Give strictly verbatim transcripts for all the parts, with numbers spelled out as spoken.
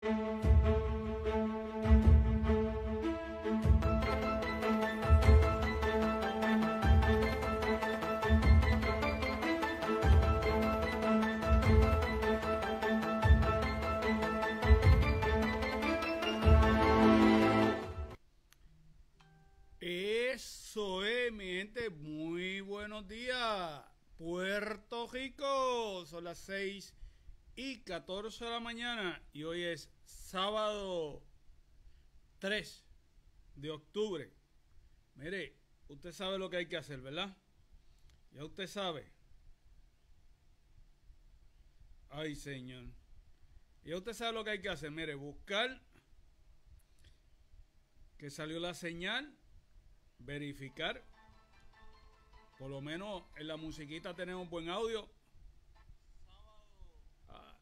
Eso es, mi gente, muy buenos días, Puerto Rico. Son las seis y catorce de la mañana y hoy es sábado tres de octubre. Mire, usted sabe lo que hay que hacer, ¿verdad? Ya usted sabe. Ay, señor. Ya usted sabe lo que hay que hacer. Mire, buscar que salió la señal, verificar. Por lo menos en la musiquita tenemos buen audio. Ah,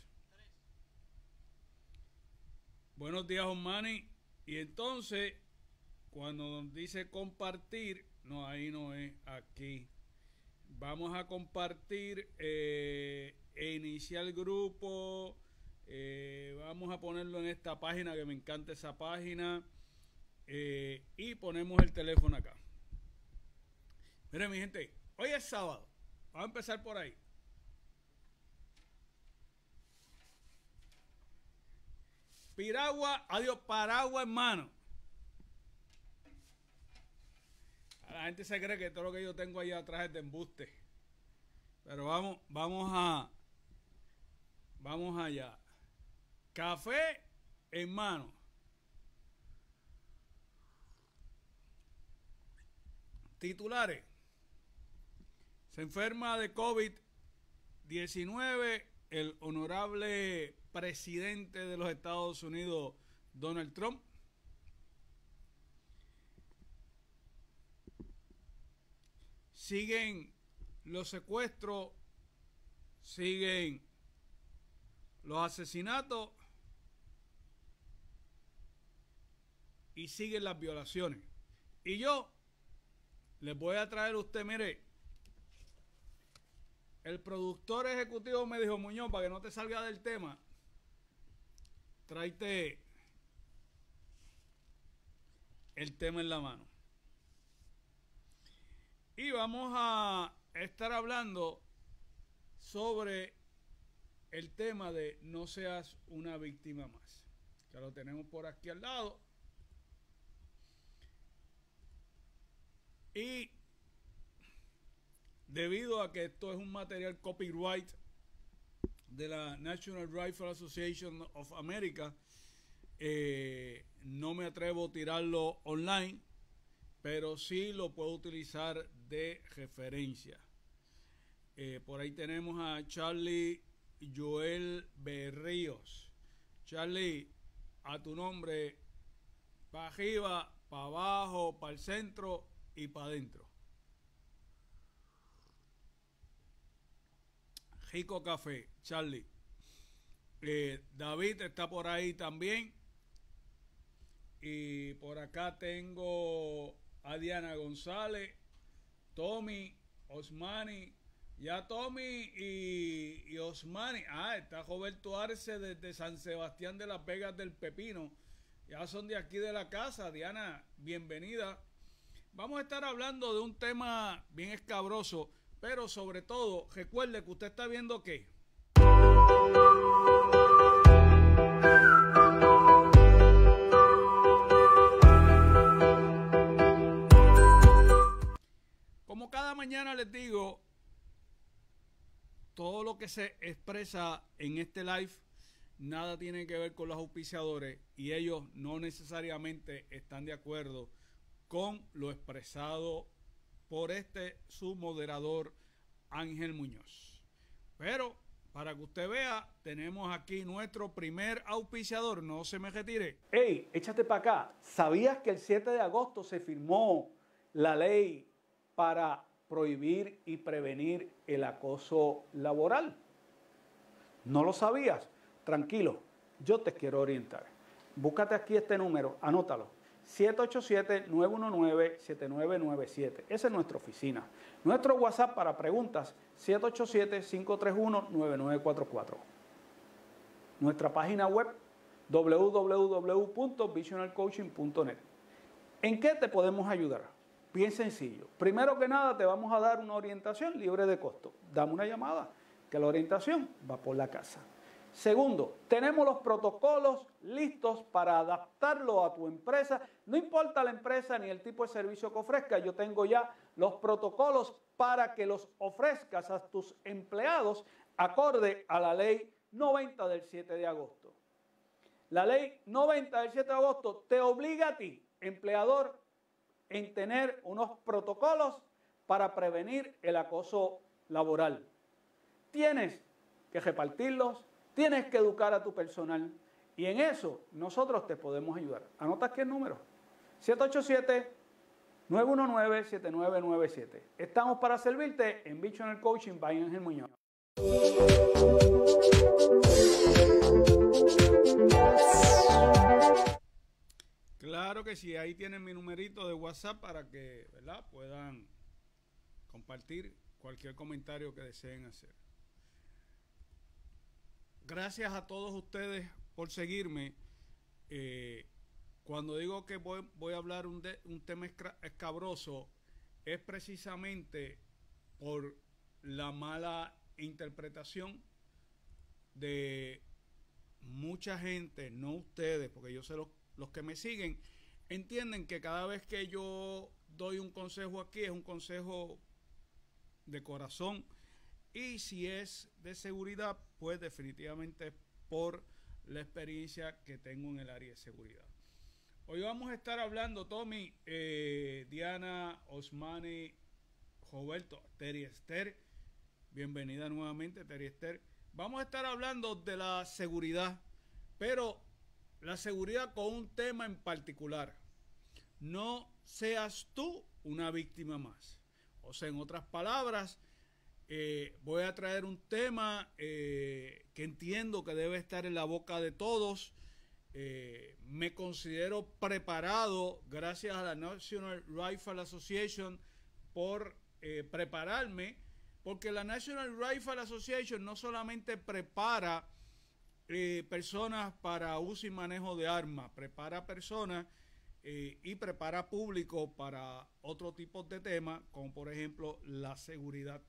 buenos días, Osmani. Y entonces, cuando nos dice compartir, no, ahí no es, aquí. Vamos a compartir eh, e iniciar grupo. Eh, vamos a ponerlo en esta página, que me encanta esa página. Eh, y ponemos el teléfono acá. Miren, mi gente, hoy es sábado. Vamos a empezar por ahí. Piragua, adiós, paraguas en mano. La gente se cree que todo lo que yo tengo ahí atrás es de embuste. Pero vamos, vamos a, vamos allá. Café en mano. Titulares. Se enferma de COVID diecinueve el honorable presidente de los Estados Unidos, Donald Trump. Siguen los secuestros, siguen los asesinatos y siguen las violaciones. Y yo les voy a traer a usted, mire, el productor ejecutivo me dijo, Muñoz, para que no te salga del tema, tráete el tema en la mano. Y vamos a estar hablando sobre el tema de no seas una víctima más. Ya lo tenemos por aquí al lado. Y debido a que esto es un material copyright de la National Rifle Association of America, eh, no me atrevo a tirarlo online, pero sí lo puedo utilizar de referencia. Eh, por ahí tenemos a Charlie Joel Berríos. Charlie, a tu nombre, para arriba, para abajo, para el centro y para adentro. Rico café, Charlie. Eh, David está por ahí también. Y por acá tengo a Diana González, Tommy, Osmani. Ya Tommy y, y Osmani. Ah, está Roberto Arce desde San Sebastián de las Vegas del Pepino. Ya son de aquí de la casa. Diana, bienvenida. Vamos a estar hablando de un tema bien escabroso, pero sobre todo, recuerde que usted está viendo ¿qué? Como cada mañana les digo, todo lo que se expresa en este live, nada tiene que ver con los auspiciadores y ellos no necesariamente están de acuerdo con lo expresado por este su moderador Ángel Muñoz. Pero para que usted vea, tenemos aquí nuestro primer auspiciador. No se me retire. Hey, échate para acá. ¿Sabías que el siete de agosto se firmó la ley para prohibir y prevenir el acoso laboral? ¿No lo sabías? Tranquilo, yo te quiero orientar. Búscate aquí este número, anótalo. siete ocho siete, nueve uno nueve, siete nueve nueve siete. Esa es nuestra oficina. Nuestro WhatsApp para preguntas, siete ocho siete, cinco tres uno, nueve nueve cuatro cuatro. Nuestra página web, w w w punto visional coaching punto net. ¿En qué te podemos ayudar? Bien sencillo. Primero que nada, te vamos a dar una orientación libre de costo. Dame una llamada, que la orientación va por la casa. Segundo, tenemos los protocolos listos para adaptarlo a tu empresa. No importa la empresa ni el tipo de servicio que ofrezca, yo tengo ya los protocolos para que los ofrezcas a tus empleados acorde a la ley noventa del siete de agosto. La ley noventa del siete de agosto te obliga a ti, empleador, en tener unos protocolos para prevenir el acoso laboral. Tienes que repartirlos, tienes que educar a tu personal y en eso nosotros te podemos ayudar. Anota aquí el número, siete ocho siete, nueve uno nueve, siete nueve nueve siete. Estamos para servirte en Visional Coaching by Ángel Muñoz. Claro que sí, ahí tienen mi numerito de WhatsApp para que, ¿verdad?, puedan compartir cualquier comentario que deseen hacer. Gracias a todos ustedes por seguirme. Eh, cuando digo que voy, voy a hablar un, de, un tema escabroso, es precisamente por la mala interpretación de mucha gente, no ustedes, porque yo sé los, los que me siguen, entienden que cada vez que yo doy un consejo aquí es un consejo de corazón, y si es de seguridad, pues definitivamente por la experiencia que tengo en el área de seguridad. Hoy vamos a estar hablando, Tommy, eh, Diana, Osmani, Roberto, Terry Esther, bienvenida nuevamente, Terry Esther. Vamos a estar hablando de la seguridad, pero la seguridad con un tema en particular. No seas tú una víctima más. O sea, en otras palabras, eh, voy a traer un tema eh, que entiendo que debe estar en la boca de todos. Eh, me considero preparado, gracias a la National Rifle Association, por eh, prepararme, porque la National Rifle Association no solamente prepara eh, personas para uso y manejo de armas, prepara personas eh, y prepara público para otro tipo de temas, como por ejemplo la seguridad.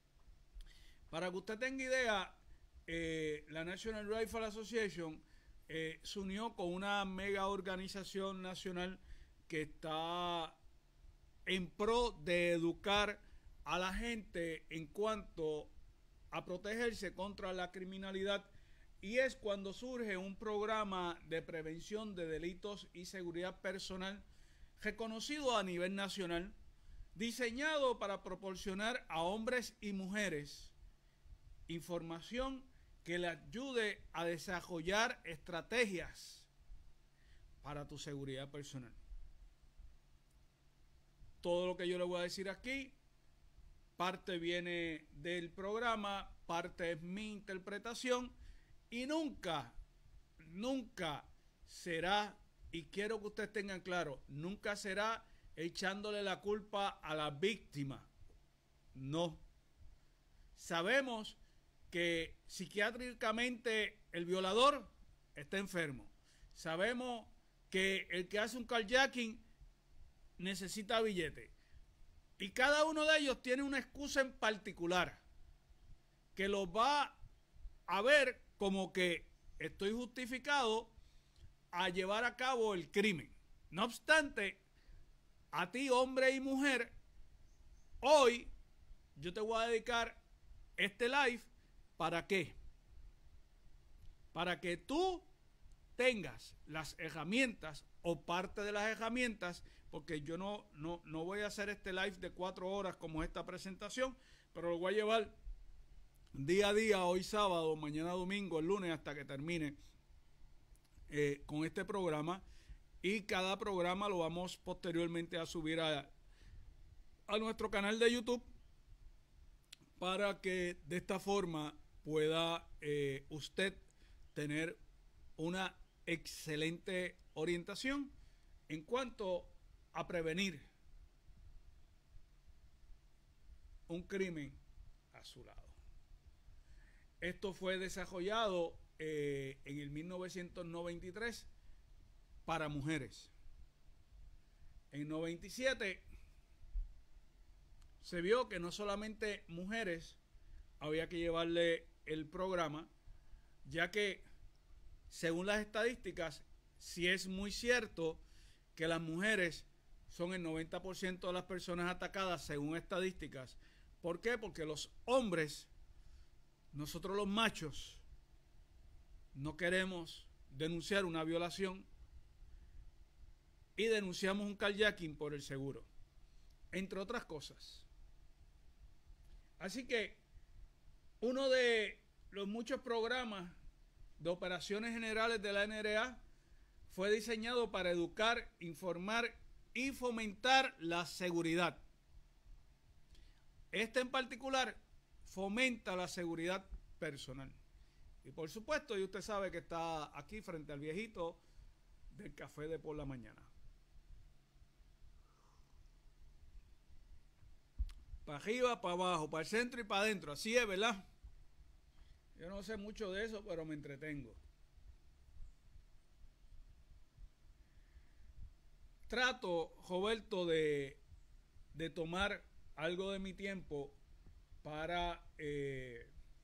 Para que usted tenga idea, eh, la National Rifle Association eh, se unió con una mega organización nacional que está en pro de educar a la gente en cuanto a protegerse contra la criminalidad, y es cuando surge un programa de prevención de delitos y seguridad personal reconocido a nivel nacional, diseñado para proporcionar a hombres y mujeres información que le ayude a desarrollar estrategias para tu seguridad personal. Todo lo que yo le voy a decir aquí, parte viene del programa, parte es mi interpretación, y nunca, nunca será, y quiero que ustedes tengan claro, nunca será echándole la culpa a la víctima. No. Sabemos que psiquiátricamente el violador está enfermo. Sabemos que el que hace un carjacking necesita billete. Y cada uno de ellos tiene una excusa en particular que los va a ver como que estoy justificado a llevar a cabo el crimen. No obstante, a ti, hombre y mujer, hoy yo te voy a dedicar este live. ¿Para qué? Para que tú tengas las herramientas o parte de las herramientas, porque yo no, no, no voy a hacer este live de cuatro horas como esta presentación, pero lo voy a llevar día a día, hoy sábado, mañana domingo, el lunes, hasta que termine eh, con este programa, y cada programa lo vamos posteriormente a subir a, a nuestro canal de YouTube, para que de esta forma pueda eh, usted tener una excelente orientación en cuanto a prevenir un crimen a su lado. Esto fue desarrollado eh, en el mil novecientos noventa y tres para mujeres. En noventa y siete se vio que no solamente mujeres había que llevarle el programa, ya que según las estadísticas, sí es muy cierto que las mujeres son el noventa por ciento de las personas atacadas según estadísticas. ¿Por qué? Porque los hombres, nosotros los machos, no queremos denunciar una violación y denunciamos un carjacking por el seguro, entre otras cosas. Así que uno de los muchos programas de operaciones generales de la N R A fue diseñado para educar, informar y fomentar la seguridad. Este en particular fomenta la seguridad personal. Y por supuesto, y usted sabe que está aquí frente al viejito del café de por la mañana. Para arriba, para abajo, para el centro y para adentro. Así es, ¿verdad? Yo no sé mucho de eso, pero me entretengo. Trato, Roberto, de, de tomar algo de mi tiempo para, eh,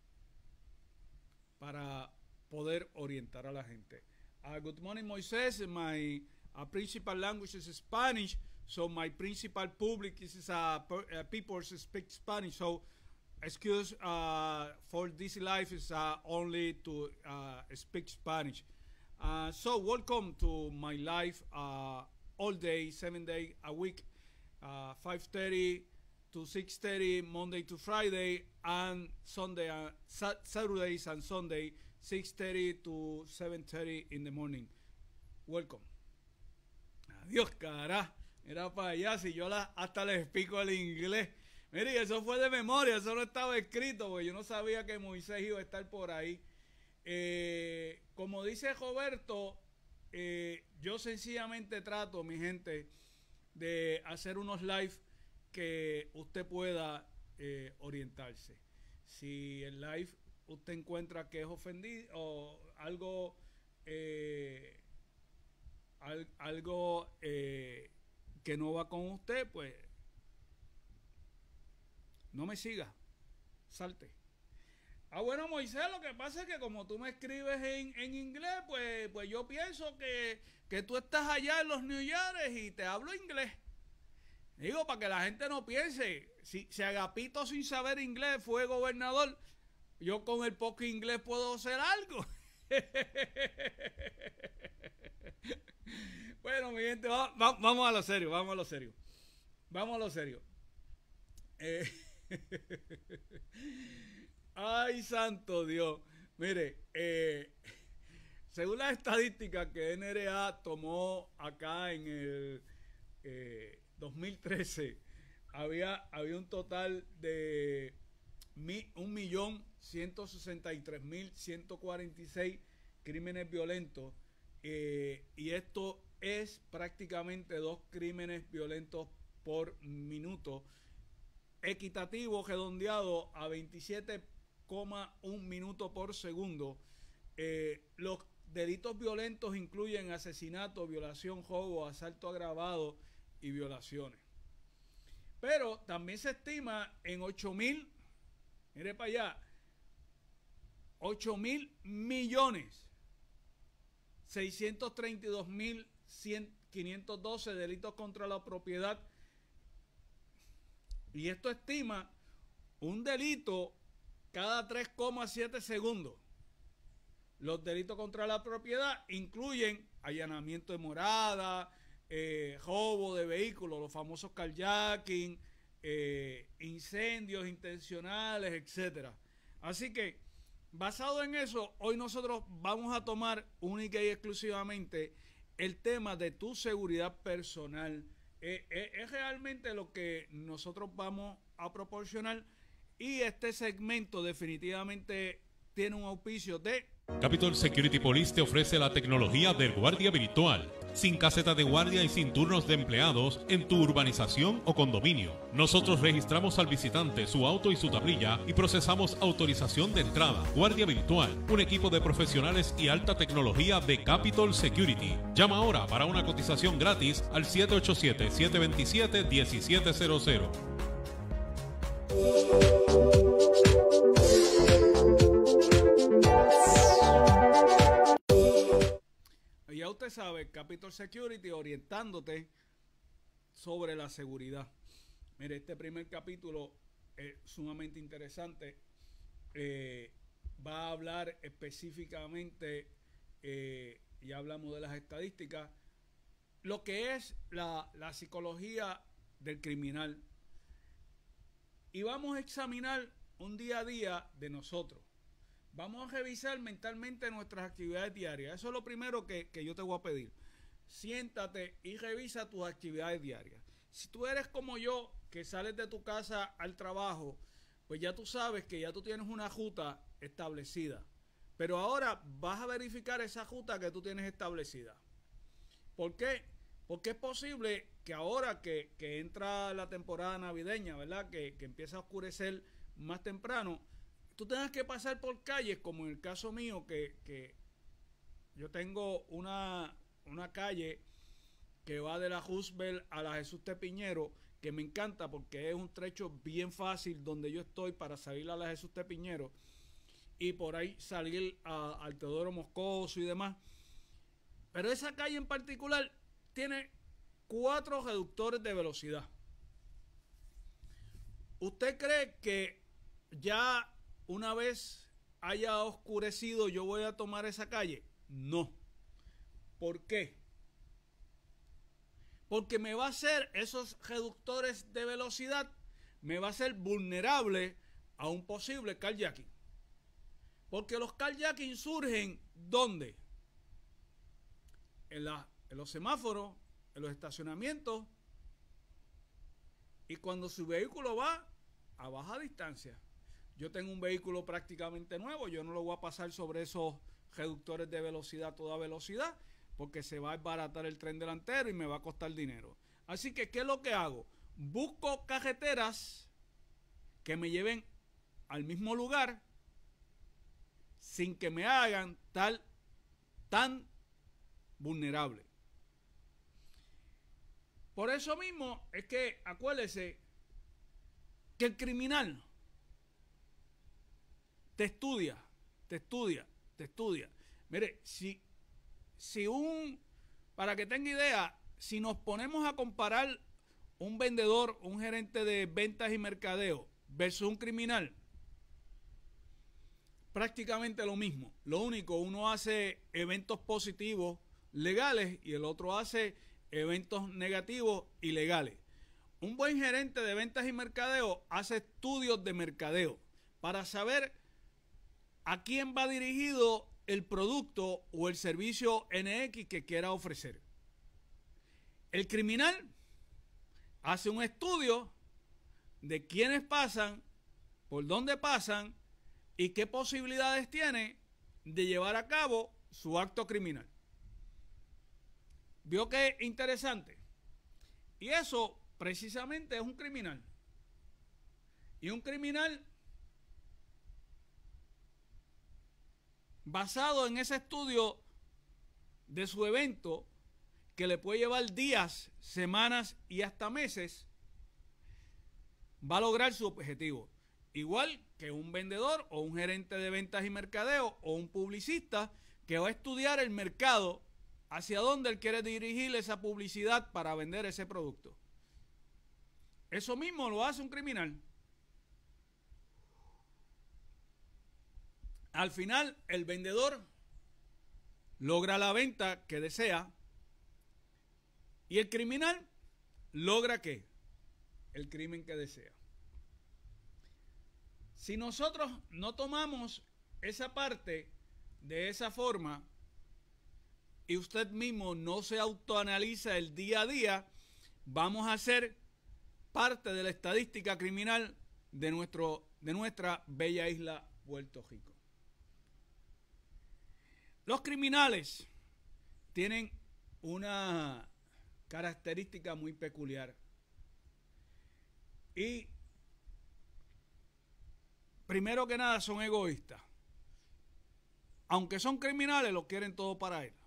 para poder orientar a la gente. Uh, good morning, Moisés. My uh, principal language is Spanish, so my principal public is uh, per, uh, people who speak Spanish. So, excuse uh, for this life is uh, only to uh, speak Spanish. Uh, so, welcome to my life. Uh, all day, seven days a week, uh, five thirty to six thirty, Monday to Friday, and Sunday, uh, Saturdays and Sunday, six thirty to seven thirty in the morning. Welcome. Adiós, cara. Mira para allá, si yo la, hasta les explico el inglés. Mire, eso fue de memoria, eso no estaba escrito, porque yo no sabía que Moisés iba a estar por ahí. Eh, como dice Roberto, Eh, yo sencillamente trato, mi gente, de hacer unos live que usted pueda eh, orientarse. Si el live usted encuentra que es ofendido o algo eh, al, algo eh, que no va con usted, pues no me siga, salte. Ah, bueno, Moisés, lo que pasa es que como tú me escribes en, en inglés, pues, pues yo pienso que, que tú estás allá en los New York y te hablo inglés. Digo, para que la gente no piense, si, si Agapito sin saber inglés fue gobernador, yo con el poco inglés puedo hacer algo. Bueno, mi gente, va, va, vamos a lo serio, vamos a lo serio. Vamos a lo serio. Eh... Ay, santo Dios. Mire, eh, según las estadísticas que N R A tomó acá en el eh, dos mil trece, había, había un total de un millón ciento sesenta y tres mil ciento cuarenta y seis crímenes violentos, eh, y esto es prácticamente dos crímenes violentos por minuto, equitativo redondeado a veintisiete coma uno minutos por segundo. Eh, los delitos violentos incluyen asesinato, violación, robo, asalto agravado y violaciones. Pero también se estima en ocho mil, mire para allá, ocho mil millones, seiscientos treinta y dos mil quinientos doce delitos contra la propiedad. Y esto estima un delito cada tres coma siete segundos. Los delitos contra la propiedad incluyen allanamiento de morada, eh, robo de vehículos, los famosos carjacking, eh, incendios intencionales, etcétera. Así que, basado en eso, hoy nosotros vamos a tomar única y exclusivamente el tema de tu seguridad personal. Eh, eh, es realmente lo que nosotros vamos a proporcionar. Y este segmento definitivamente tiene un auspicio de... Capitol Security Police te ofrece la tecnología del guardia virtual. sin caseta de guardia y sin turnos de empleados en tu urbanización o condominio. Nosotros registramos al visitante, su auto y su tablilla y procesamos autorización de entrada. Guardia virtual, un equipo de profesionales y alta tecnología de Capitol Security. Llama ahora para una cotización gratis al siete ocho siete, siete dos siete, uno siete cero cero. Ya usted sabe, Capitol Security orientándote sobre la seguridad. Mire, este primer capítulo es sumamente interesante. Eh, va a hablar específicamente, eh, ya hablamos de las estadísticas, lo que es la, la psicología del criminal. Y vamos a examinar un día a día de nosotros. Vamos a revisar mentalmente nuestras actividades diarias. Eso es lo primero que, que yo te voy a pedir. Siéntate y revisa tus actividades diarias. Si tú eres como yo, que sales de tu casa al trabajo, pues ya tú sabes que ya tú tienes una ruta establecida. Pero ahora vas a verificar esa ruta que tú tienes establecida. ¿Por qué? Porque es posible que ahora que, que entra la temporada navideña, ¿verdad? Que, que empieza a oscurecer más temprano, tú tengas que pasar por calles, como en el caso mío, que, que yo tengo una, una calle que va de la Roosevelt a la Jesús T. Piñero, que me encanta porque es un trecho bien fácil donde yo estoy para salir a la Jesús T. Piñero y por ahí salir a, al Teodoro Moscoso y demás. Pero esa calle en particular tiene cuatro reductores de velocidad. ¿Usted cree que ya una vez haya oscurecido yo voy a tomar esa calle? No. ¿Por qué? Porque me va a hacer esos reductores de velocidad, me va a hacer vulnerable a un posible carjacking. Porque los carjacking surgen ¿dónde? En, la, en los semáforos, en los estacionamientos, y cuando su vehículo va a baja distancia. Yo tengo un vehículo prácticamente nuevo, yo no lo voy a pasar sobre esos reductores de velocidad a toda velocidad, porque se va a desbaratar el tren delantero y me va a costar dinero. Así que, ¿qué es lo que hago? Busco carreteras que me lleven al mismo lugar sin que me hagan tal, tan vulnerable. Por eso mismo es que, acuérdese, que el criminal te estudia, te estudia, te estudia. Mire, si, si un, para que tenga idea, si nos ponemos a comparar un vendedor, un gerente de ventas y mercadeo versus un criminal, prácticamente lo mismo. Lo único, uno hace eventos positivos legales y el otro hace eventos negativos ilegales. Un buen gerente de ventas y mercadeo hace estudios de mercadeo para saber a quién va dirigido el producto o el servicio N X que quiera ofrecer. El criminal hace un estudio de quiénes pasan, por dónde pasan y qué posibilidades tiene de llevar a cabo su acto criminal. ¿Vio qué interesante? Y eso precisamente es un criminal. Y un criminal basado en ese estudio de su evento, que le puede llevar días, semanas y hasta meses, va a lograr su objetivo. Igual que un vendedor o un gerente de ventas y mercadeo o un publicista que va a estudiar el mercado hacia dónde él quiere dirigir esa publicidad para vender ese producto. Eso mismo lo hace un criminal. Al final, el vendedor logra la venta que desea y el criminal logra ¿qué? El crimen que desea. Si nosotros no tomamos esa parte de esa forma y usted mismo no se autoanaliza el día a día, vamos a ser parte de la estadística criminal de, nuestro, de nuestra bella isla Puerto Rico. Los criminales tienen una característica muy peculiar. Y primero que nada son egoístas. Aunque son criminales, lo quieren todo para él.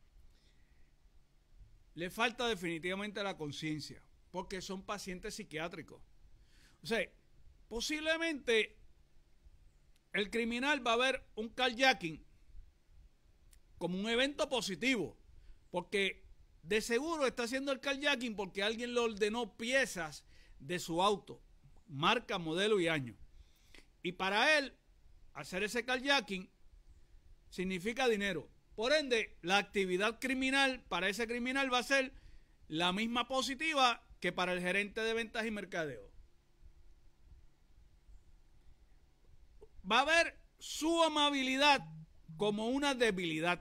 Le falta definitivamente la conciencia, porque son pacientes psiquiátricos. O sea, posiblemente el criminal va a ver un carjacking como un evento positivo, porque de seguro está haciendo el carjacking porque alguien le ordenó piezas de su auto, marca, modelo y año. Y para él, hacer ese carjacking significa dinero. Por ende, la actividad criminal para ese criminal va a ser la misma positiva que para el gerente de ventas y mercadeo. Va a ver su amabilidad como una debilidad.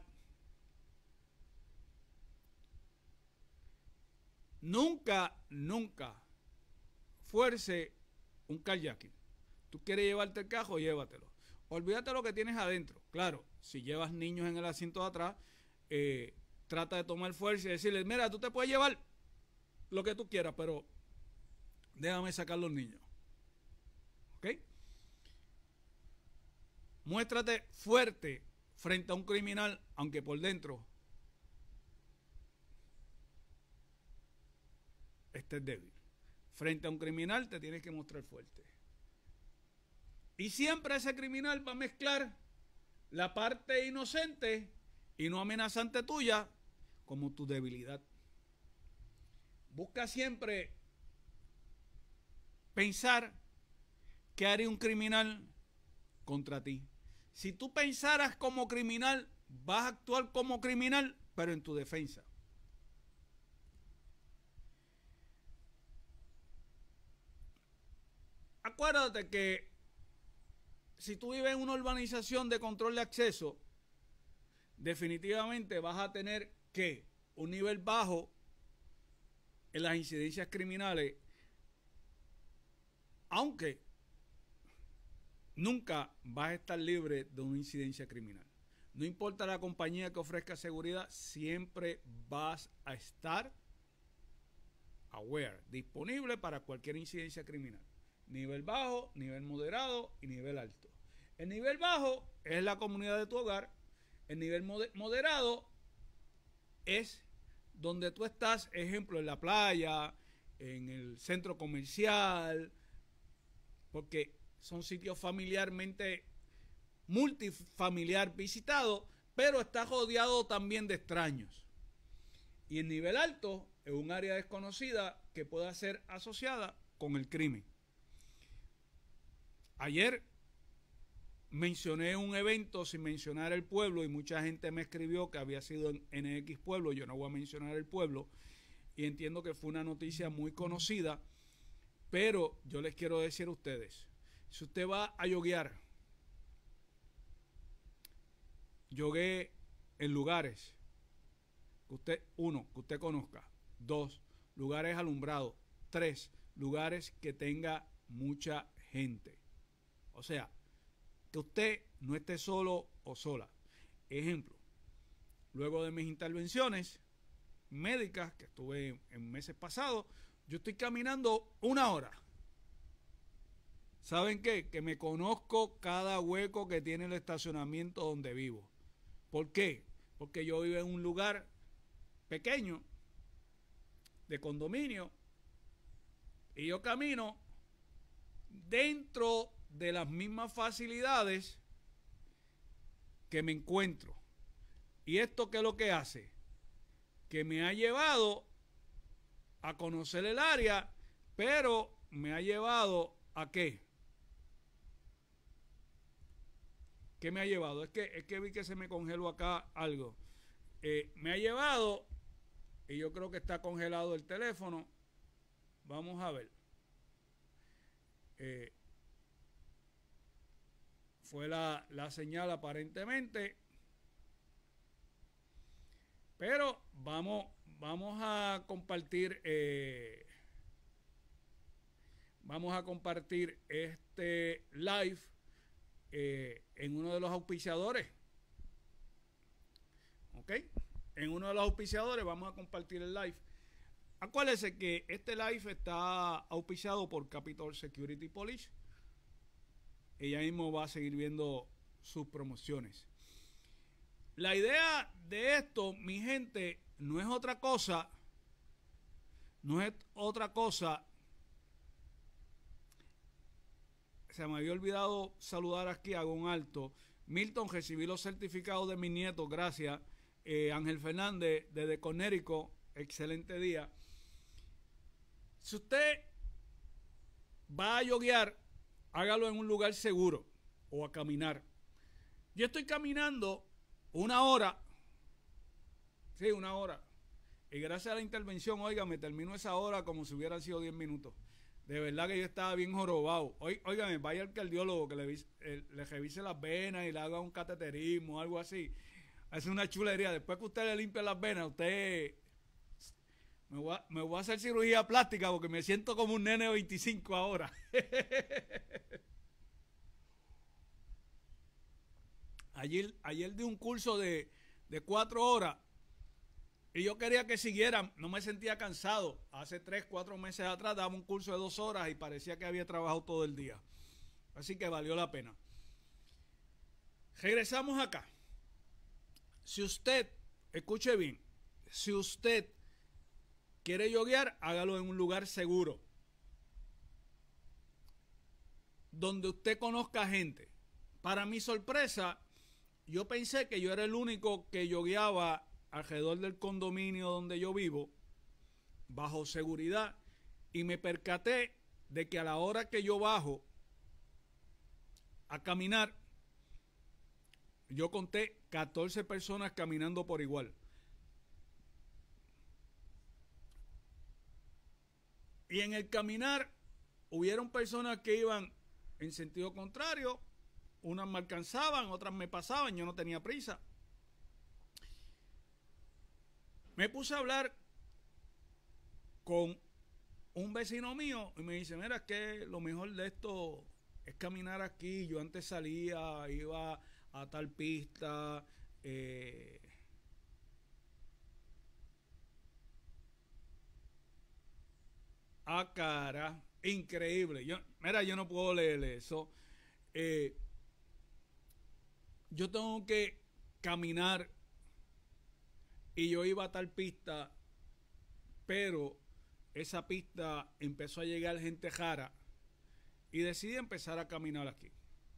Nunca, nunca fuerce un carjacking. Tú quieres llevarte el cajo, llévatelo. Olvídate lo que tienes adentro. Claro, si llevas niños en el asiento de atrás, eh, trata de tomar fuerza y decirles, mira, tú te puedes llevar lo que tú quieras, pero déjame sacar los niños. ¿Ok? Muéstrate fuerte frente a un criminal, aunque por dentro estés débil. Frente a un criminal te tienes que mostrar fuerte. Y siempre ese criminal va a mezclar la parte inocente y no amenazante tuya como tu debilidad. Busca siempre pensar qué haría un criminal contra ti. Si tú pensaras como criminal, vas a actuar como criminal, pero en tu defensa. Acuérdate que si tú vives en una urbanización de control de acceso, definitivamente vas a tener que un nivel bajo en las incidencias criminales, aunque nunca vas a estar libre de una incidencia criminal. No importa la compañía que ofrezca seguridad, siempre vas a estar aware, disponible para cualquier incidencia criminal. Nivel bajo, nivel moderado y nivel alto. El nivel bajo es la comunidad de tu hogar. El nivel moderado es donde tú estás, ejemplo, en la playa, en el centro comercial, porque son sitios familiarmente multifamiliar visitados, pero está rodeado también de extraños. Y el nivel alto es un área desconocida que pueda ser asociada con el crimen. Ayer mencioné un evento sin mencionar el pueblo y mucha gente me escribió que había sido en N X pueblo. Yo no voy a mencionar el pueblo y entiendo que fue una noticia muy conocida, pero yo les quiero decir a ustedes, si usted va a yoguear, yoguee en lugares que usted, uno, que usted conozca, dos, lugares alumbrados, tres, lugares que tenga mucha gente. O sea, que usted no esté solo o sola. Ejemplo, luego de mis intervenciones médicas que estuve en meses pasados, yo estoy caminando una hora. ¿Saben qué? Que me conozco cada hueco que tiene el estacionamiento donde vivo. ¿Por qué? Porque yo vivo en un lugar pequeño, de condominio, y yo camino dentro de las mismas facilidades que me encuentro. ¿Y esto qué es lo que hace? Que me ha llevado a conocer el área, pero me ha llevado a qué? ¿Qué me ha llevado? Es que, es que vi que se me congeló acá algo. Eh, me ha llevado, y yo creo que está congelado el teléfono. Vamos a ver. Eh, fue la, la señal aparentemente. Pero vamos, vamos a compartir eh, vamos a compartir este live eh, en uno de los auspiciadores. ¿Ok? en uno de los auspiciadores, vamos a compartir el live. Acuérdense que este live está auspiciado por Capitol Security Police. Ella mismo va a seguir viendo sus promociones. La idea de esto, mi gente, no es otra cosa, no es otra cosa. Se me había olvidado saludar aquí, hago un alto. Milton, recibí los certificados de mis nietos, gracias. Eh, Ángel Fernández, desde Connecticut, excelente día. Si usted va a yoguear, hágalo en un lugar seguro o a caminar. Yo estoy caminando una hora, sí, una hora, y gracias a la intervención, oiga, me termino esa hora como si hubieran sido diez minutos. De verdad que yo estaba bien jorobado. Óigame, vaya al cardiólogo que le, eh, le revise las venas y le haga un cateterismo o algo así. Hace una chulería. Después que usted le limpia las venas, usted... Me voy, a, me voy a hacer cirugía plástica porque me siento como un nene de veinticinco ahora. ayer, ayer di un curso de, de cuatro horas y yo quería que siguieran. No me sentía cansado. Hace tres, cuatro meses atrás daba un curso de dos horas y parecía que había trabajado todo el día. Así que valió la pena. Regresamos acá. Si usted, escuche bien, si usted quiere yoguear, hágalo en un lugar seguro, donde usted conozca gente. Para mi sorpresa, yo pensé que yo era el único que yogueaba alrededor del condominio donde yo vivo, bajo seguridad, y me percaté de que a la hora que yo bajo a caminar, yo conté catorce personas caminando por igual. Y en el caminar hubieron personas que iban en sentido contrario, unas me alcanzaban, otras me pasaban, yo no tenía prisa. Me puse a hablar con un vecino mío y me dice, mira, es que lo mejor de esto es caminar aquí. Yo antes salía, iba a tal pista, eh, a cara, increíble. Yo, mira, yo no puedo leer eso. Eh, yo tengo que caminar y yo iba a tal pista, pero esa pista empezó a llegar gente rara y decidí empezar a caminar aquí.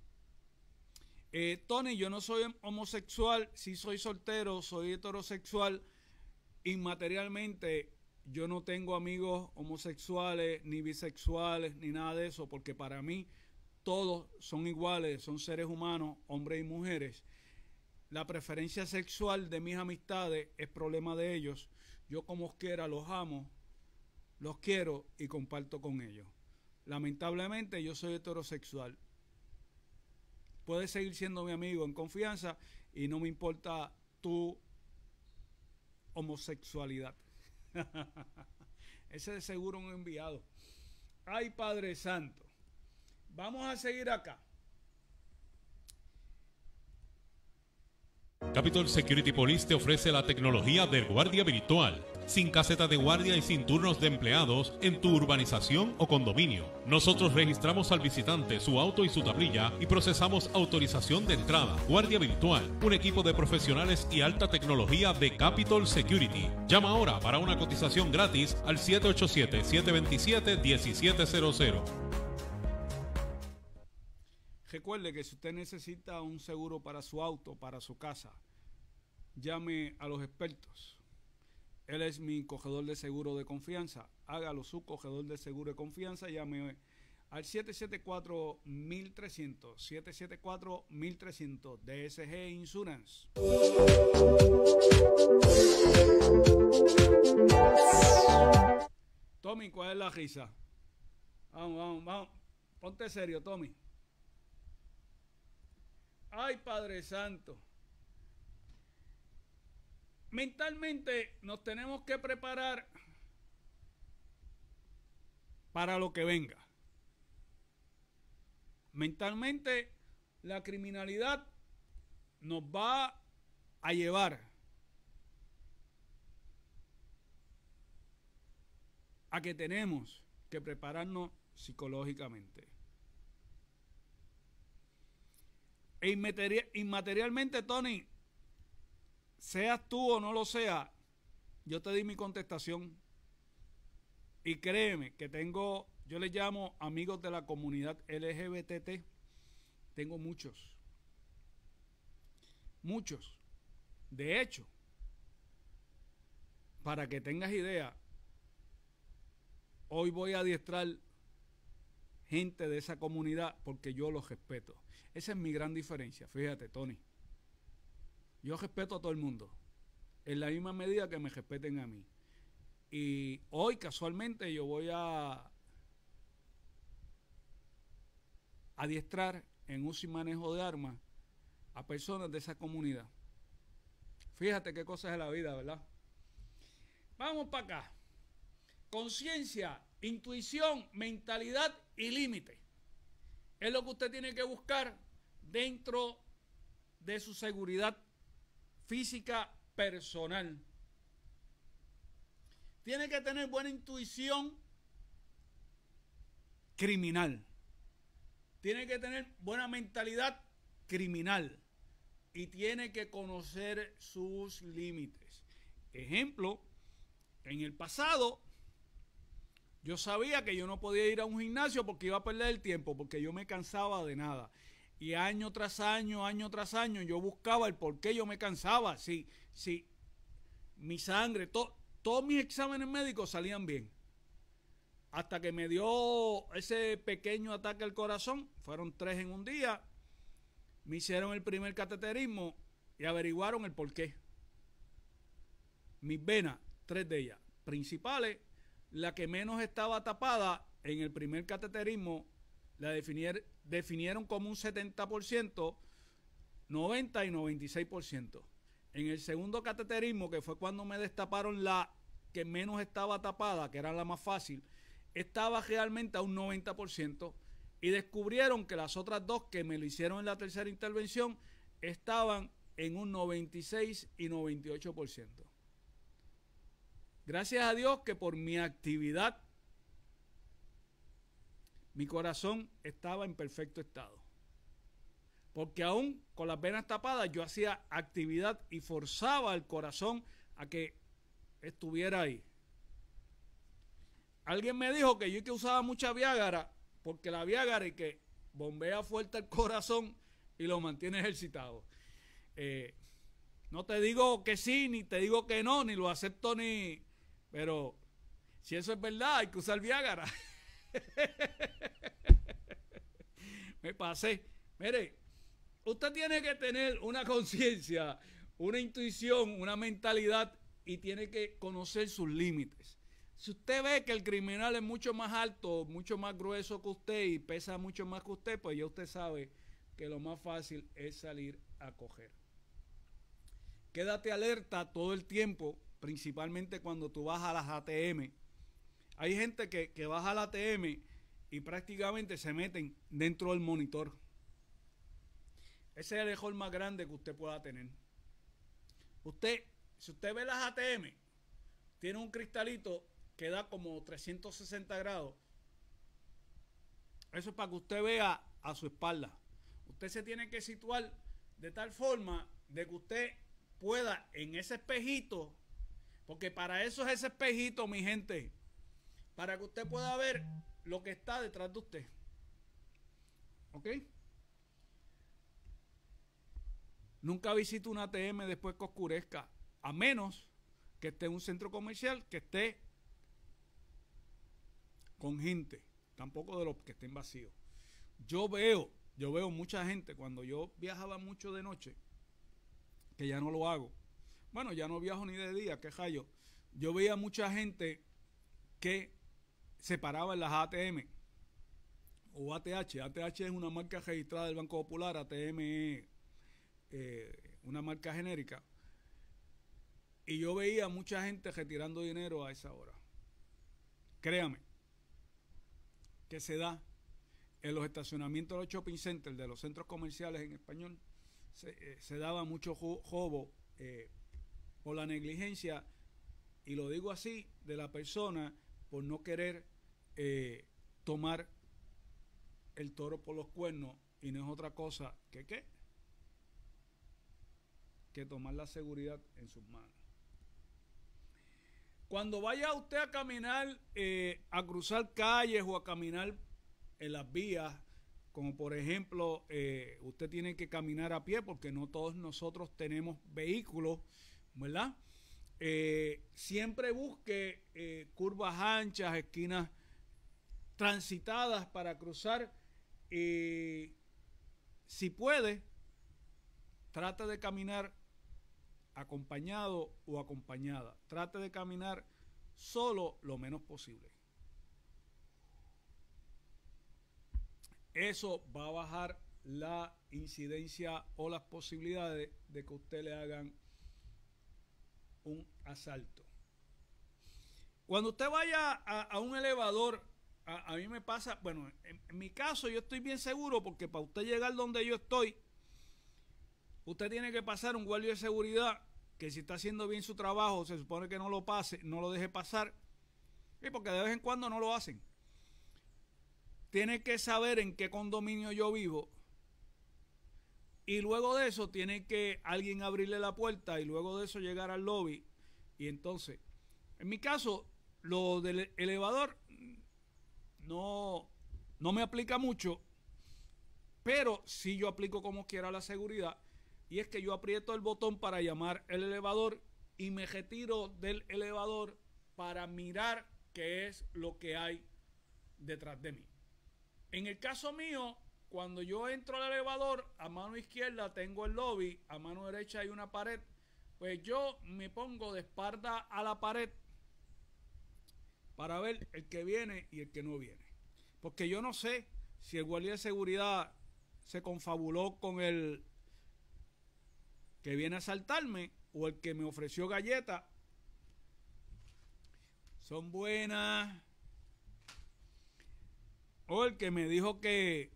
Eh, Tony, yo no soy homosexual, sí soy soltero, soy heterosexual. Inmaterialmente, yo no tengo amigos homosexuales, ni bisexuales, ni nada de eso, porque para mí todos son iguales, son seres humanos, hombres y mujeres. La preferencia sexual de mis amistades es problema de ellos. Yo como quiera los amo, los quiero y comparto con ellos. Lamentablemente yo soy heterosexual. Puedes seguir siendo mi amigo en confianza y no me importa tu homosexualidad. Ese de seguro un enviado. Ay, Padre Santo. Vamos a seguir acá. Capitol Security Police te ofrece la tecnología del guardia virtual, sin caseta de guardia y sin turnos de empleados en tu urbanización o condominio. Nosotros registramos al visitante, su auto y su tablilla y procesamos autorización de entrada. Guardia virtual, un equipo de profesionales y alta tecnología de Capitol Security. Llama ahora para una cotización gratis al siete ocho siete, siete dos siete, uno siete cero cero. Recuerde que si usted necesita un seguro para su auto, para su casa, llame a los expertos. Él es mi cogedor de seguro de confianza. Hágalo su cogedor de seguro de confianza. Llame al siete siete cuatro, mil trescientos. siete siete cuatro, mil trescientos. D S G Insurance. Tommy, ¿cuál es la risa? Vamos, vamos, vamos. Ponte serio, Tommy. Ay, Padre Santo. Mentalmente nos tenemos que preparar para lo que venga. Mentalmente la criminalidad nos va a llevar a que tenemos que prepararnos psicológicamente. E inmateri- inmaterialmente, Tony, seas tú o no lo seas, yo te di mi contestación. Y créeme que tengo, yo les llamo amigos de la comunidad L G B T T, tengo muchos. Muchos. De hecho, para que tengas idea, hoy voy a adiestrar gente de esa comunidad porque yo los respeto. Esa es mi gran diferencia. Fíjate, Tony. Yo respeto a todo el mundo en la misma medida que me respeten a mí. Y hoy casualmente yo voy a adiestrar en uso y manejo de armas a personas de esa comunidad. Fíjate qué cosas es la vida, ¿verdad? Vamos para acá. Conciencia, intuición, mentalidad y límite. Es lo que usted tiene que buscar dentro de su seguridad física personal. Tiene que tener buena intuición criminal. Tiene que tener buena mentalidad criminal. Y tiene que conocer sus límites. Ejemplo, en el pasado yo sabía que yo no podía ir a un gimnasio porque iba a perder el tiempo, porque yo me cansaba de nada. Y año tras año, año tras año, yo buscaba el por qué yo me cansaba. Si, si mi sangre, to, todos mis exámenes médicos salían bien. Hasta que me dio ese pequeño ataque al corazón, fueron tres en un día, me hicieron el primer cateterismo y averiguaron el por qué. Mis venas, tres de ellas principales, la que menos estaba tapada en el primer cateterismo, la definier, definieron como un setenta por ciento, noventa y noventa y seis por ciento. En el segundo cateterismo, que fue cuando me destaparon la que menos estaba tapada, que era la más fácil, estaba realmente a un noventa por ciento, y descubrieron que las otras dos que me lo hicieron en la tercera intervención estaban en un noventa y seis y noventa y ocho por ciento. Gracias a Dios que por mi actividad mi corazón estaba en perfecto estado. Porque aún con las venas tapadas yo hacía actividad y forzaba al corazón a que estuviera ahí. Alguien me dijo que yo que usaba mucha Viagra, porque la Viagra y que bombea fuerte el corazón y lo mantiene ejercitado. Eh, no te digo que sí, ni te digo que no, ni lo acepto ni... Pero si eso es verdad, hay que usar Viagra. Me pasé. Mire, usted tiene que tener una conciencia, una intuición, una mentalidad y tiene que conocer sus límites. Si usted ve que el criminal es mucho más alto, mucho más grueso que usted y pesa mucho más que usted, pues ya usted sabe que lo más fácil es salir a coger. Quédate alerta todo el tiempo, principalmente cuando tú vas a las A T M. Hay gente que, que baja a la A T M y prácticamente se meten dentro del monitor. Ese es el error más grande que usted pueda tener. Usted, si usted ve las A T M, tiene un cristalito que da como trescientos sesenta grados. Eso es para que usted vea a su espalda. Usted se tiene que situar de tal forma de que usted pueda en ese espejito, porque para eso es ese espejito, mi gente, para que usted pueda ver lo que está detrás de usted. ¿Ok? Nunca visite una A T M después que oscurezca, a menos que esté en un centro comercial que esté con gente, tampoco de los que estén vacíos. Yo veo, yo veo mucha gente, cuando yo viajaba mucho de noche, que ya no lo hago, bueno, ya no viajo ni de día, qué rayo, yo veía mucha gente que se paraba en las A T M o A T H. A T H es una marca registrada del Banco Popular, A T M es eh, una marca genérica, y yo veía mucha gente retirando dinero a esa hora. Créame que se da en los estacionamientos de los shopping centers, de los centros comerciales en español, se, eh, se daba mucho robo eh, por la negligencia, y lo digo así, de la persona por no querer eh, tomar el toro por los cuernos, y no es otra cosa que qué, que tomar la seguridad en sus manos. Cuando vaya usted a caminar, eh, a cruzar calles o a caminar en las vías, como por ejemplo, eh, usted tiene que caminar a pie porque no todos nosotros tenemos vehículos, ¿verdad? Eh, siempre busque eh, curvas anchas, esquinas transitadas para cruzar. Eh, si puede, trate de caminar acompañado o acompañada. Trate de caminar solo lo menos posible. Eso va a bajar la incidencia o las posibilidades de que usted le hagan un asalto. Cuando usted vaya a, a un elevador, a, a mí me pasa, bueno, en, en mi caso yo estoy bien seguro porque para usted llegar donde yo estoy, usted tiene que pasar un guardia de seguridad que si está haciendo bien su trabajo, se supone que no lo pase, no lo deje pasar, y porque de vez en cuando no lo hacen. Tiene que saber en qué condominio yo vivo, y luego de eso tiene que alguien abrirle la puerta, y luego de eso llegar al lobby. Y entonces, en mi caso, lo del elevador no, no me aplica mucho, pero sí yo aplico como quiera la seguridad. Y es que yo aprieto el botón para llamar el elevador y me retiro del elevador para mirar qué es lo que hay detrás de mí. En el caso mío, cuando yo entro al elevador, a mano izquierda tengo el lobby, a mano derecha hay una pared. Pues yo me pongo de espalda a la pared para ver el que viene y el que no viene. Porque yo no sé si el guardia de seguridad se confabuló con el que viene a asaltarme o el que me ofreció galletas. Son buenas. O el que me dijo que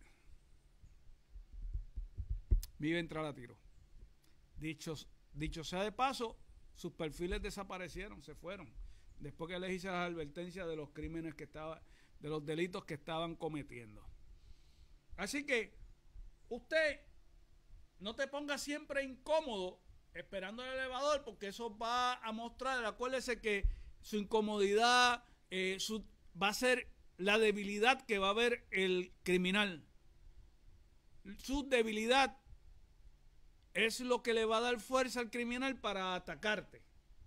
me iba a entrar a tiro. Dicho, dicho sea de paso, sus perfiles desaparecieron, se fueron. Después que les hice las advertencias de los crímenes que estaban, de los delitos que estaban cometiendo. Así que usted no te ponga siempre incómodo esperando el elevador, porque eso va a mostrar, acuérdese que su incomodidad eh, su, va a ser la debilidad que va a ver el criminal. Su debilidad es lo que le va a dar fuerza al criminal para atacarte.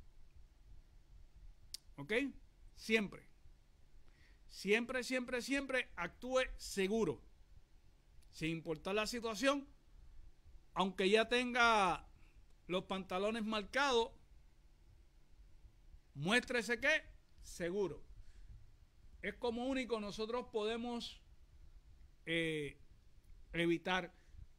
¿Ok? Siempre. Siempre, siempre, siempre actúe seguro. Sin importar la situación. Aunque ya tenga los pantalones marcados, muéstrese que seguro. Es como único nosotros podemos eh, evitar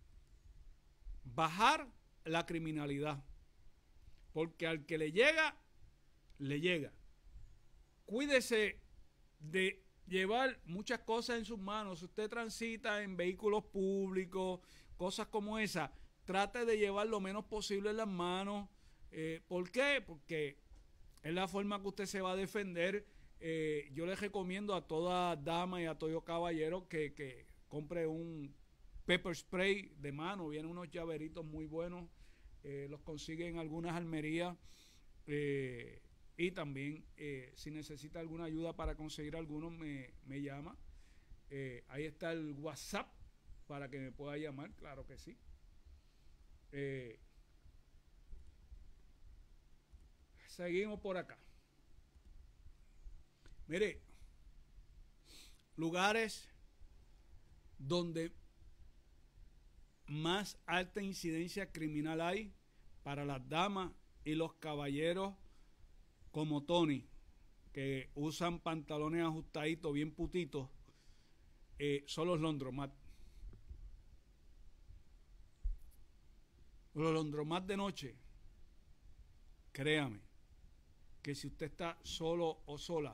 bajar la criminalidad. Porque al que le llega, le llega. Cuídese de llevar muchas cosas en sus manos. Si usted transita en vehículos públicos, cosas como esa, trate de llevar lo menos posible en las manos. Eh, ¿Por qué? Porque es la forma que usted se va a defender. Eh, yo les recomiendo a toda dama y a todo caballero que, que compre un pepper spray de mano. Vienen unos llaveritos muy buenos. Eh, los consigue en algunas almerías. Eh, y también, eh, si necesita alguna ayuda para conseguir algunos, me, me llama. Eh, ahí está el WhatsApp para que me pueda llamar, claro que sí. Eh, seguimos por acá. Mire, lugares donde más alta incidencia criminal hay para las damas y los caballeros como Tony, que usan pantalones ajustaditos, bien putitos, eh, son los laundromat. Los laundromat de noche, créame, que si usted está solo o sola,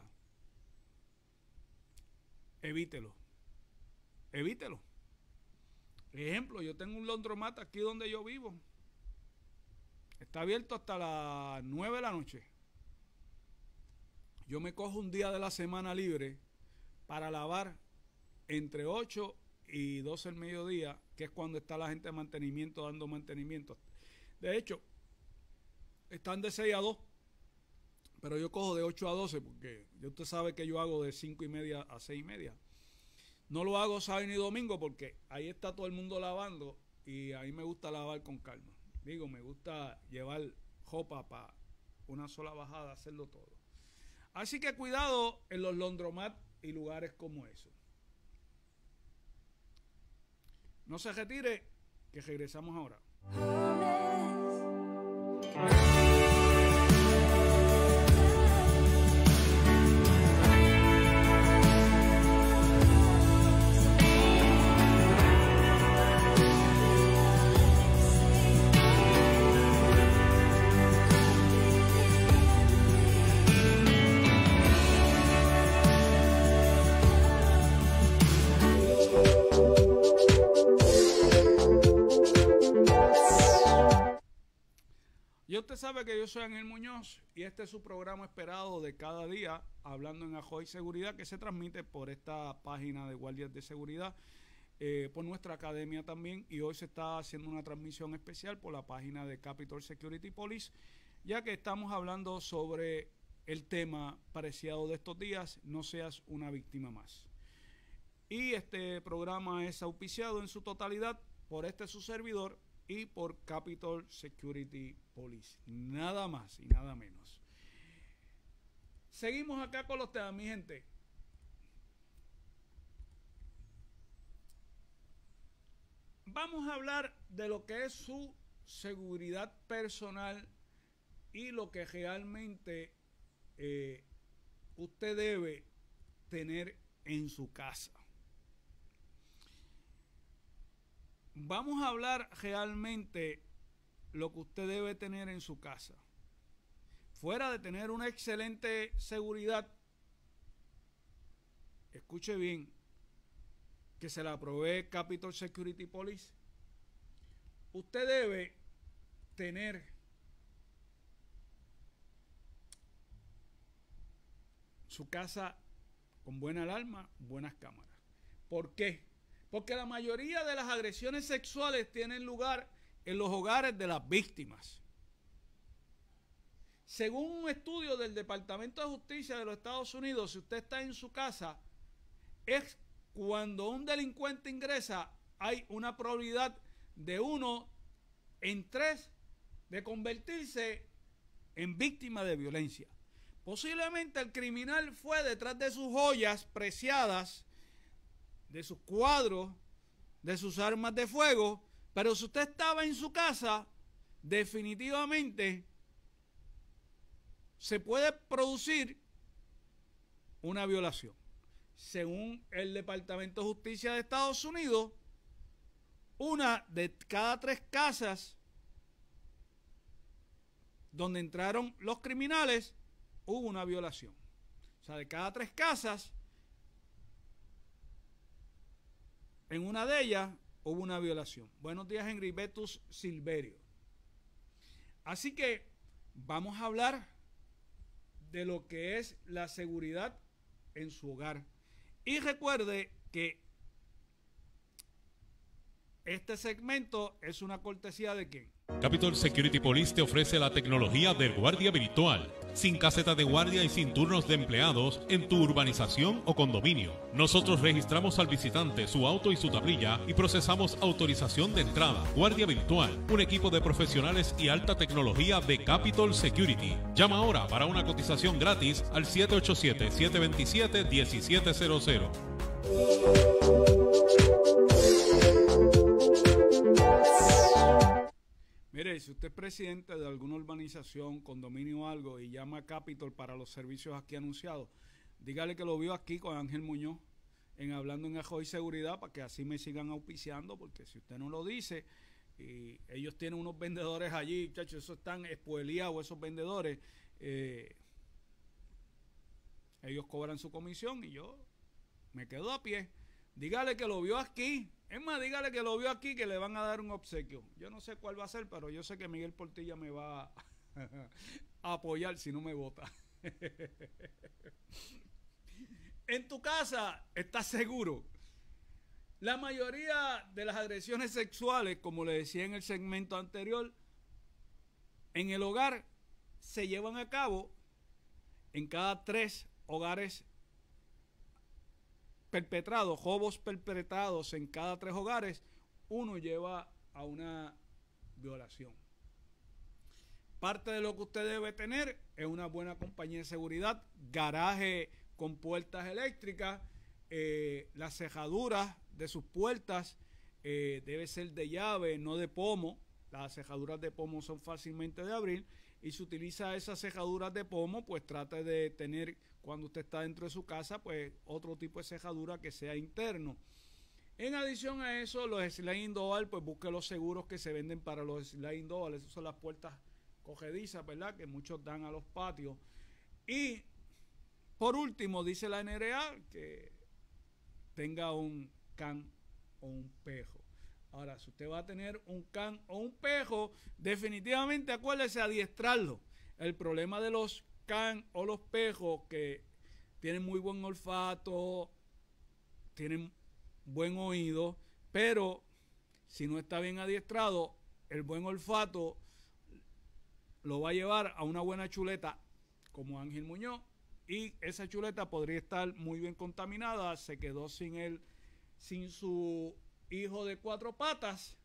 evítelo. Evítelo. Ejemplo, yo tengo un laundromat aquí donde yo vivo. Está abierto hasta las nueve de la noche. yo me cojo un día de la semana libre para lavar entre ocho y doce del mediodía, que es cuando está la gente de mantenimiento dando mantenimiento. De hecho, están de seis a dos, pero yo cojo de ocho a doce porque usted sabe que yo hago de cinco y media a seis y media. No lo hago sábado ni domingo porque ahí está todo el mundo lavando y a mí me gusta lavar con calma. Digo, me gusta llevar jopa para una sola bajada, hacerlo todo. Así que cuidado en los laundromat y lugares como eso. No se retire, que regresamos ahora. Y usted sabe que yo soy Ángel Muñoz y este es su programa esperado de cada día, hablando en Ajoy Seguridad, que se transmite por esta página de Guardias de Seguridad, eh, por nuestra academia también, y hoy se está haciendo una transmisión especial por la página de Capitol Security Police, ya que estamos hablando sobre el tema preciado de estos días, no seas una víctima más. Y este programa es auspiciado en su totalidad por este su servidor y por Capitol Security Police, nada más y nada menos. Seguimos acá con los temas, mi gente. Vamos a hablar de lo que es su seguridad personal y lo que realmente eh, usted debe tener en su casa. Vamos a hablar realmente lo que usted debe tener en su casa. Fuera de tener una excelente seguridad, escuche bien, que se la provee Capitol Security Police, usted debe tener su casa con buena alarma, buenas cámaras. ¿Por qué? Porque la mayoría de las agresiones sexuales tienen lugar en los hogares de las víctimas. Según un estudio del Departamento de Justicia de los Estados Unidos, si usted está en su casa, es cuando un delincuente ingresa, hay una probabilidad de uno en tres de convertirse en víctima de violencia. Posiblemente el criminal fue detrás de sus joyas preciadas, de sus cuadros, de sus armas de fuego, pero si usted estaba en su casa, definitivamente se puede producir una violación. Según el Departamento de Justicia de Estados Unidos, una de cada tres casas donde entraron los criminales, hubo una violación. O sea, de cada tres casas, en una de ellas hubo una violación. Buenos días, Henry Betus Silverio. Así que vamos a hablar de lo que es la seguridad en su hogar. Y recuerde que este segmento es una cortesía de ¿quién? Capitol Security Police te ofrece la tecnología del guardia virtual, sin caseta de guardia y sin turnos de empleados en tu urbanización o condominio. Nosotros registramos al visitante, su auto y su tablilla y procesamos autorización de entrada. Guardia virtual, un equipo de profesionales y alta tecnología de Capitol Security. Llama ahora para una cotización gratis al siete ocho siete, siete dos siete, uno siete cero cero. Mire, si usted es presidente de alguna urbanización, condominio o algo y llama a Capitol para los servicios aquí anunciados, dígale que lo vio aquí con Ángel Muñoz en Hablando en Ajoy Seguridad para que así me sigan auspiciando, porque si usted no lo dice y ellos tienen unos vendedores allí, muchachos, esos están espueleados, esos vendedores, eh, ellos cobran su comisión y yo me quedo a pie. Dígale que lo vio aquí. Es más, dígale que lo vio aquí, que le van a dar un obsequio. Yo no sé cuál va a ser, pero yo sé que Miguel Portilla me va a apoyar si no me vota. En tu casa estás seguro. La mayoría de las agresiones sexuales, como le decía en el segmento anterior, en el hogar se llevan a cabo en cada tres hogares perpetrados, robos perpetrados en cada tres hogares, uno lleva a una violación. Parte de lo que usted debe tener es una buena compañía de seguridad, garaje con puertas eléctricas, eh, las cejaduras de sus puertas eh, debe ser de llave, no de pomo. Las cejaduras de pomo son fácilmente de abrir y si utiliza esas cejaduras de pomo, pues trate de tener, cuando usted está dentro de su casa, pues otro tipo de cejadura que sea interno. En adición a eso, los sliding door, pues busque los seguros que se venden para los sliding door. Esas son las puertas cogedizas, ¿verdad? Que muchos dan a los patios. Y por último, dice la N R A que tenga un can o un pejo. Ahora, si usted va a tener un can o un pejo, definitivamente acuérdese adiestrarlo. El problema de los can o los pejos que tienen muy buen olfato, tienen buen oído, pero si no está bien adiestrado, el buen olfato lo va a llevar a una buena chuleta como Ángel Muñoz y esa chuleta podría estar muy bien contaminada, se quedó sin él, sin su hijo de cuatro patas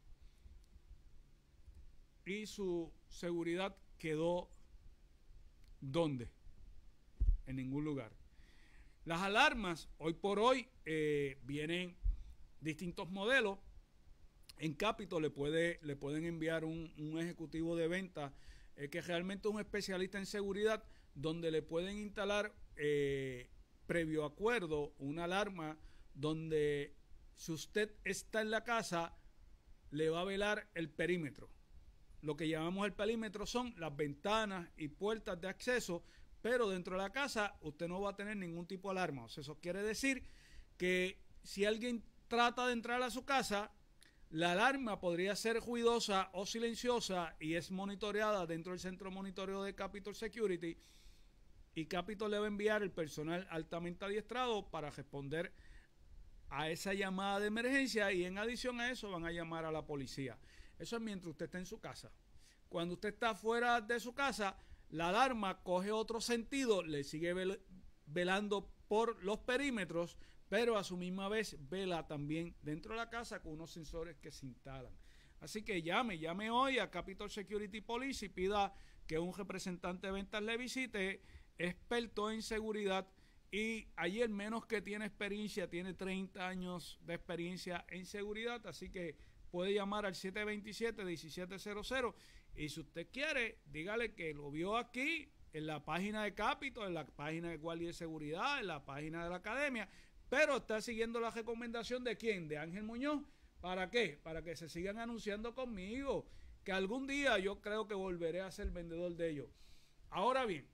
y su seguridad quedó ¿dónde? En ningún lugar. Las alarmas hoy por hoy eh, vienen distintos modelos. En Capitol le puede le pueden enviar un, un ejecutivo de venta eh, que realmente es un especialista en seguridad, donde le pueden instalar eh, previo acuerdo una alarma donde si usted está en la casa le va a velar el perímetro. Lo que llamamos el perímetro son las ventanas y puertas de acceso, pero dentro de la casa usted no va a tener ningún tipo de alarma. O sea, eso quiere decir que si alguien trata de entrar a su casa, la alarma podría ser ruidosa o silenciosa y es monitoreada dentro del centro de monitoreo de Capitol Security, y Capitol le va a enviar el personal altamente adiestrado para responder a esa llamada de emergencia, y en adición a eso van a llamar a la policía. Eso es mientras usted está en su casa. Cuando usted está fuera de su casa, la alarma coge otro sentido, le sigue vel velando por los perímetros, pero a su misma vez vela también dentro de la casa con unos sensores que se instalan. Así que llame, llame hoy a Capitol Security Police y pida que un representante de ventas le visite, experto en seguridad, y ayer menos que tiene experiencia, tiene treinta años de experiencia en seguridad, así que puede llamar al siete dos siete, uno siete cero cero, y si usted quiere, dígale que lo vio aquí en la página de Capitol, en la página de Guardia de Seguridad, en la página de la Academia, pero está siguiendo la recomendación de ¿quién? De Ángel Muñoz. ¿Para qué? Para que se sigan anunciando conmigo, que algún día yo creo que volveré a ser vendedor de ellos. Ahora bien,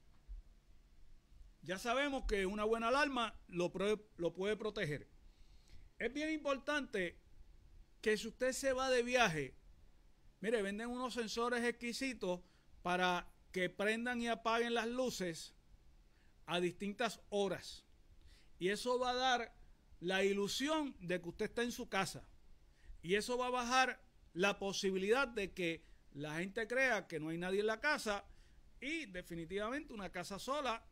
ya sabemos que una buena alarma lo, lo puede proteger. Es bien importante que si usted se va de viaje, mire, venden unos sensores exquisitos para que prendan y apaguen las luces a distintas horas. Y eso va a dar la ilusión de que usted está en su casa. Y eso va a bajar la posibilidad de que la gente crea que no hay nadie en la casa. Y definitivamente una casa sola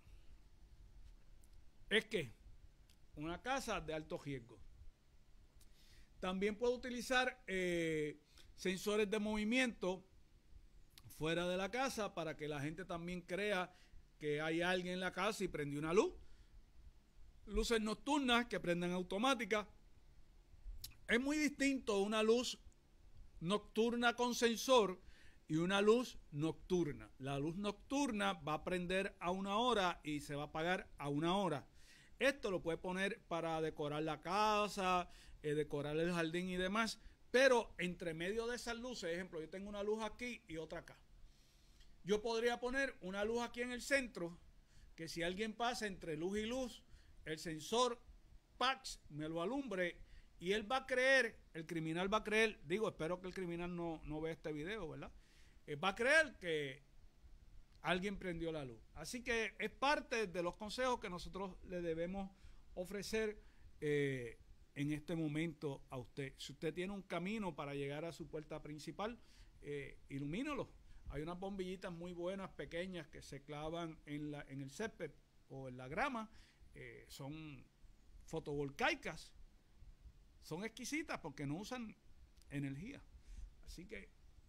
es que una casa de alto riesgo. También puede utilizar eh, sensores de movimiento fuera de la casa para que la gente también crea que hay alguien en la casa y prendió una luz. Luces nocturnas que prendan automática. Es muy distinto una luz nocturna con sensor y una luz nocturna. La luz nocturna va a prender a una hora y se va a apagar a una hora. Esto lo puede poner para decorar la casa, eh, decorar el jardín y demás, pero entre medio de esas luces, ejemplo, yo tengo una luz aquí y otra acá. Yo podría poner una luz aquí en el centro, que si alguien pasa entre luz y luz, el sensor Pax me lo alumbre y él va a creer, el criminal va a creer, digo, espero que el criminal no, no vea este video, ¿verdad? Él va a creer que alguien prendió la luz. Así que es parte de los consejos que nosotros le debemos ofrecer eh, en este momento a usted. Si usted tiene un camino para llegar a su puerta principal, eh, ilumínalo. Hay unas bombillitas muy buenas, pequeñas, que se clavan en, la, en el césped o en la grama. Eh, son fotovoltaicas. Son exquisitas porque no usan energía. Así que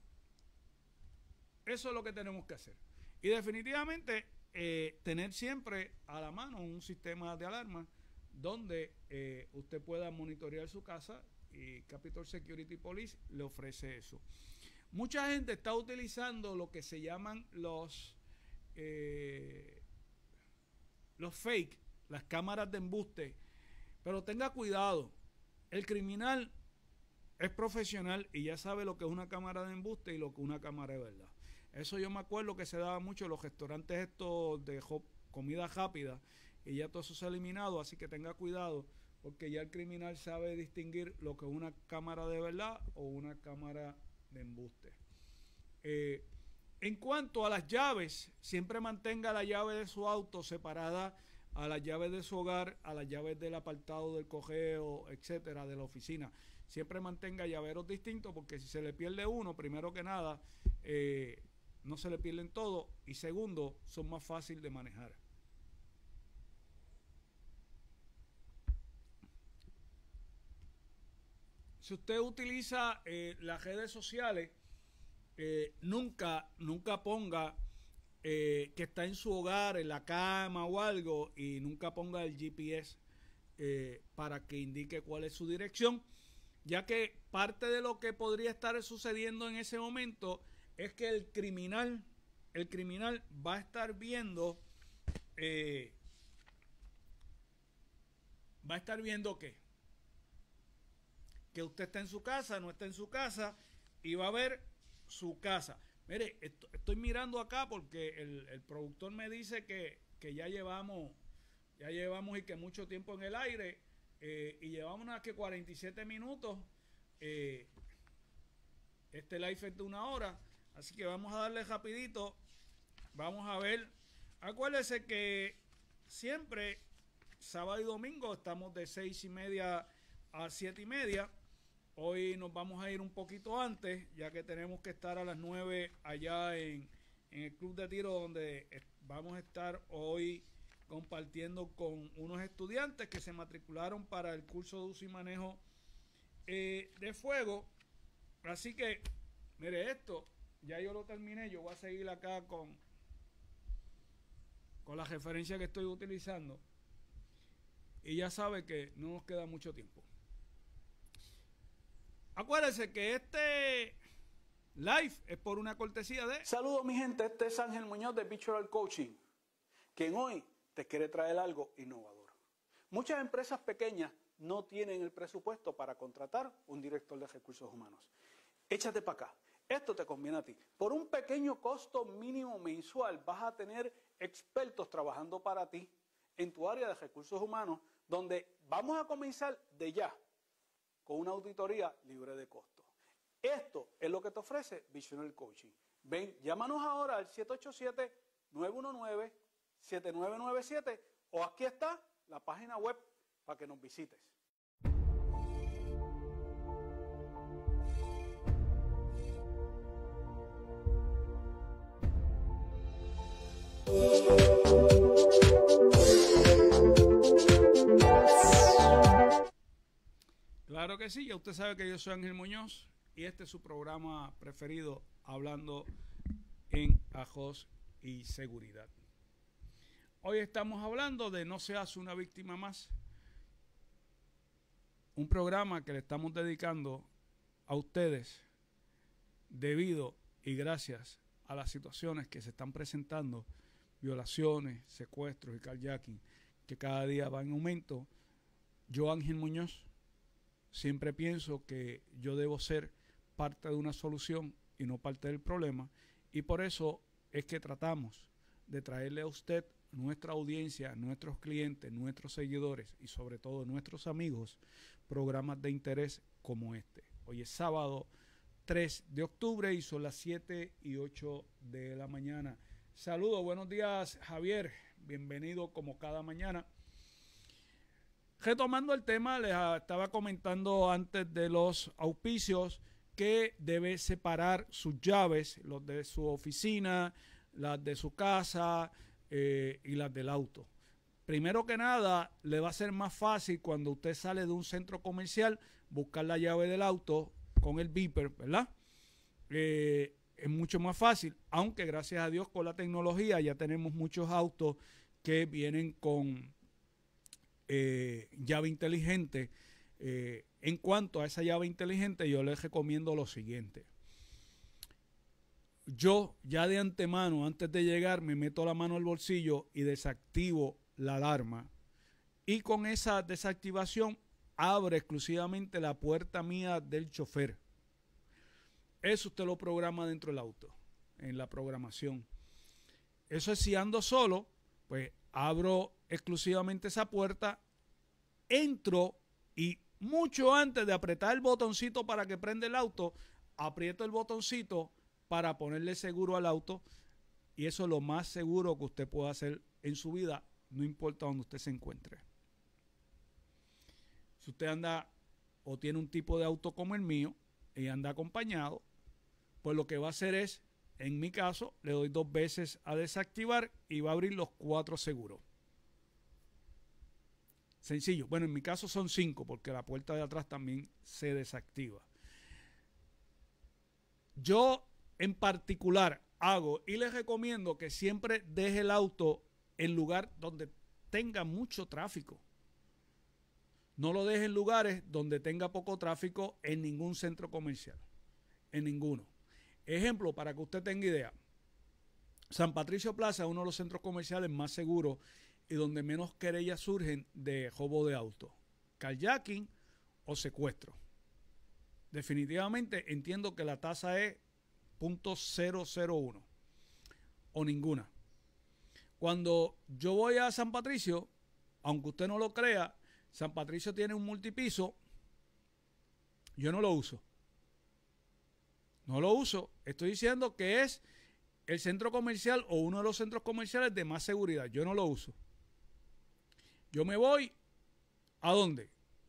eso es lo que tenemos que hacer. Y definitivamente eh, tener siempre a la mano un sistema de alarma donde eh, usted pueda monitorear su casa, y Capitol Security Police le ofrece eso. Mucha gente está utilizando lo que se llaman los eh, los fake, las cámaras de embuste, pero tenga cuidado. El criminal es profesional y ya sabe lo que es una cámara de embuste y lo que es una cámara de verdad. Eso yo me acuerdo que se daba mucho en los restaurantes estos de comida rápida, y ya todo eso se ha eliminado, así que tenga cuidado, porque ya el criminal sabe distinguir lo que es una cámara de verdad o una cámara de embuste. Eh, en cuanto a las llaves, siempre mantenga la llave de su auto separada a las llaves de su hogar, a las llaves del apartado del correo, etcétera, de la oficina. Siempre mantenga llaveros distintos, porque si se le pierde uno, primero que nada, eh, no se le pierden todos, y segundo, son más fáciles de manejar. Si usted utiliza eh, las redes sociales, eh, nunca, nunca ponga eh, que está en su hogar, en la cama o algo, y nunca ponga el G P S eh, para que indique cuál es su dirección, ya que parte de lo que podría estar sucediendo en ese momento es que el criminal, el criminal va a estar viendo, eh, va a estar viendo qué. Que usted está en su casa, no está en su casa, y va a ver su casa. Mire, esto, estoy mirando acá porque el, el productor me dice que, que ya llevamos, ya llevamos y que mucho tiempo en el aire, eh, y llevamos unas que cuarenta y siete minutos. Eh, este live es de una hora, así que vamos a darle rapidito. Vamos a ver. Acuérdese que siempre, sábado y domingo, estamos de seis y media a siete y media. Hoy nos vamos a ir un poquito antes, ya que tenemos que estar a las nueve allá en, en el club de tiro, donde vamos a estar hoy compartiendo con unos estudiantes que se matricularon para el curso de uso y manejo eh, de fuego. Así que, mire esto, ya yo lo terminé. Yo voy a seguir acá con, con la referencia que estoy utilizando, y ya sabe que no nos queda mucho tiempo. Acuérdense que este live es por una cortesía de... Saludos mi gente, este es Ángel Muñoz de Behavioral Coaching, quien hoy te quiere traer algo innovador. Muchas empresas pequeñas no tienen el presupuesto para contratar un director de recursos humanos. Échate para acá, esto te conviene a ti. Por un pequeño costo mínimo mensual vas a tener expertos trabajando para ti en tu área de recursos humanos, donde vamos a comenzar de ya con una auditoría libre de costo. Esto es lo que te ofrece Behavioral Coaching. Ven, llámanos ahora al siete ocho siete, nueve uno nueve, siete nueve nueve siete, o aquí está la página web para que nos visites. Claro que sí, ya usted sabe que yo soy Ángel Muñoz y este es su programa preferido, Hablando en Ajos y Seguridad. Hoy estamos hablando de No seas una víctima más, un programa que le estamos dedicando a ustedes debido y gracias a las situaciones que se están presentando, violaciones, secuestros y carjacking, que cada día van en aumento. Yo, Ángel Muñoz, siempre pienso que yo debo ser parte de una solución y no parte del problema, y por eso es que tratamos de traerle a usted, nuestra audiencia, nuestros clientes, nuestros seguidores y sobre todo nuestros amigos, programas de interés como este. Hoy es sábado tres de octubre y son las siete y ocho de la mañana. Saludos, buenos días, Javier. Bienvenido como cada mañana. Retomando el tema, les estaba comentando antes de los auspicios que debe separar sus llaves, los de su oficina, las de su casa eh, y las del auto. Primero que nada, le va a ser más fácil cuando usted sale de un centro comercial buscar la llave del auto con el beeper, ¿verdad? Eh, es mucho más fácil, aunque gracias a Dios con la tecnología ya tenemos muchos autos que vienen con eh, llave inteligente. Eh, en cuanto a esa llave inteligente, yo les recomiendo lo siguiente. Yo ya de antemano, antes de llegar, me meto la mano al bolsillo y desactivo la alarma. Y con esa desactivación abre exclusivamente la puerta mía del chofer. Eso usted lo programa dentro del auto, en la programación. Eso es si ando solo, pues abro exclusivamente esa puerta, entro y mucho antes de apretar el botoncito para que prenda el auto, aprieto el botoncito para ponerle seguro al auto, y eso es lo más seguro que usted pueda hacer en su vida, no importa donde usted se encuentre. Si usted anda o tiene un tipo de auto como el mío y anda acompañado, pues lo que va a hacer es, en mi caso, le doy dos veces a desactivar y va a abrir los cuatro seguros. Sencillo. Bueno, en mi caso son cinco porque la puerta de atrás también se desactiva. Yo en particular hago y les recomiendo que siempre deje el auto en lugar donde tenga mucho tráfico. No lo deje en lugares donde tenga poco tráfico en ningún centro comercial. En ninguno. Ejemplo, para que usted tenga idea. San Patricio Plaza es uno de los centros comerciales más seguros y donde menos querellas surgen de robo de auto, carjacking o secuestro. Definitivamente entiendo que la tasa es punto cero cero uno o ninguna. Cuando yo voy a San Patricio, aunque usted no lo crea, San Patricio tiene un multipiso, yo no lo uso. No lo uso. Estoy diciendo que es el centro comercial o uno de los centros comerciales de más seguridad. Yo no lo uso. Yo me voy, ¿a dónde?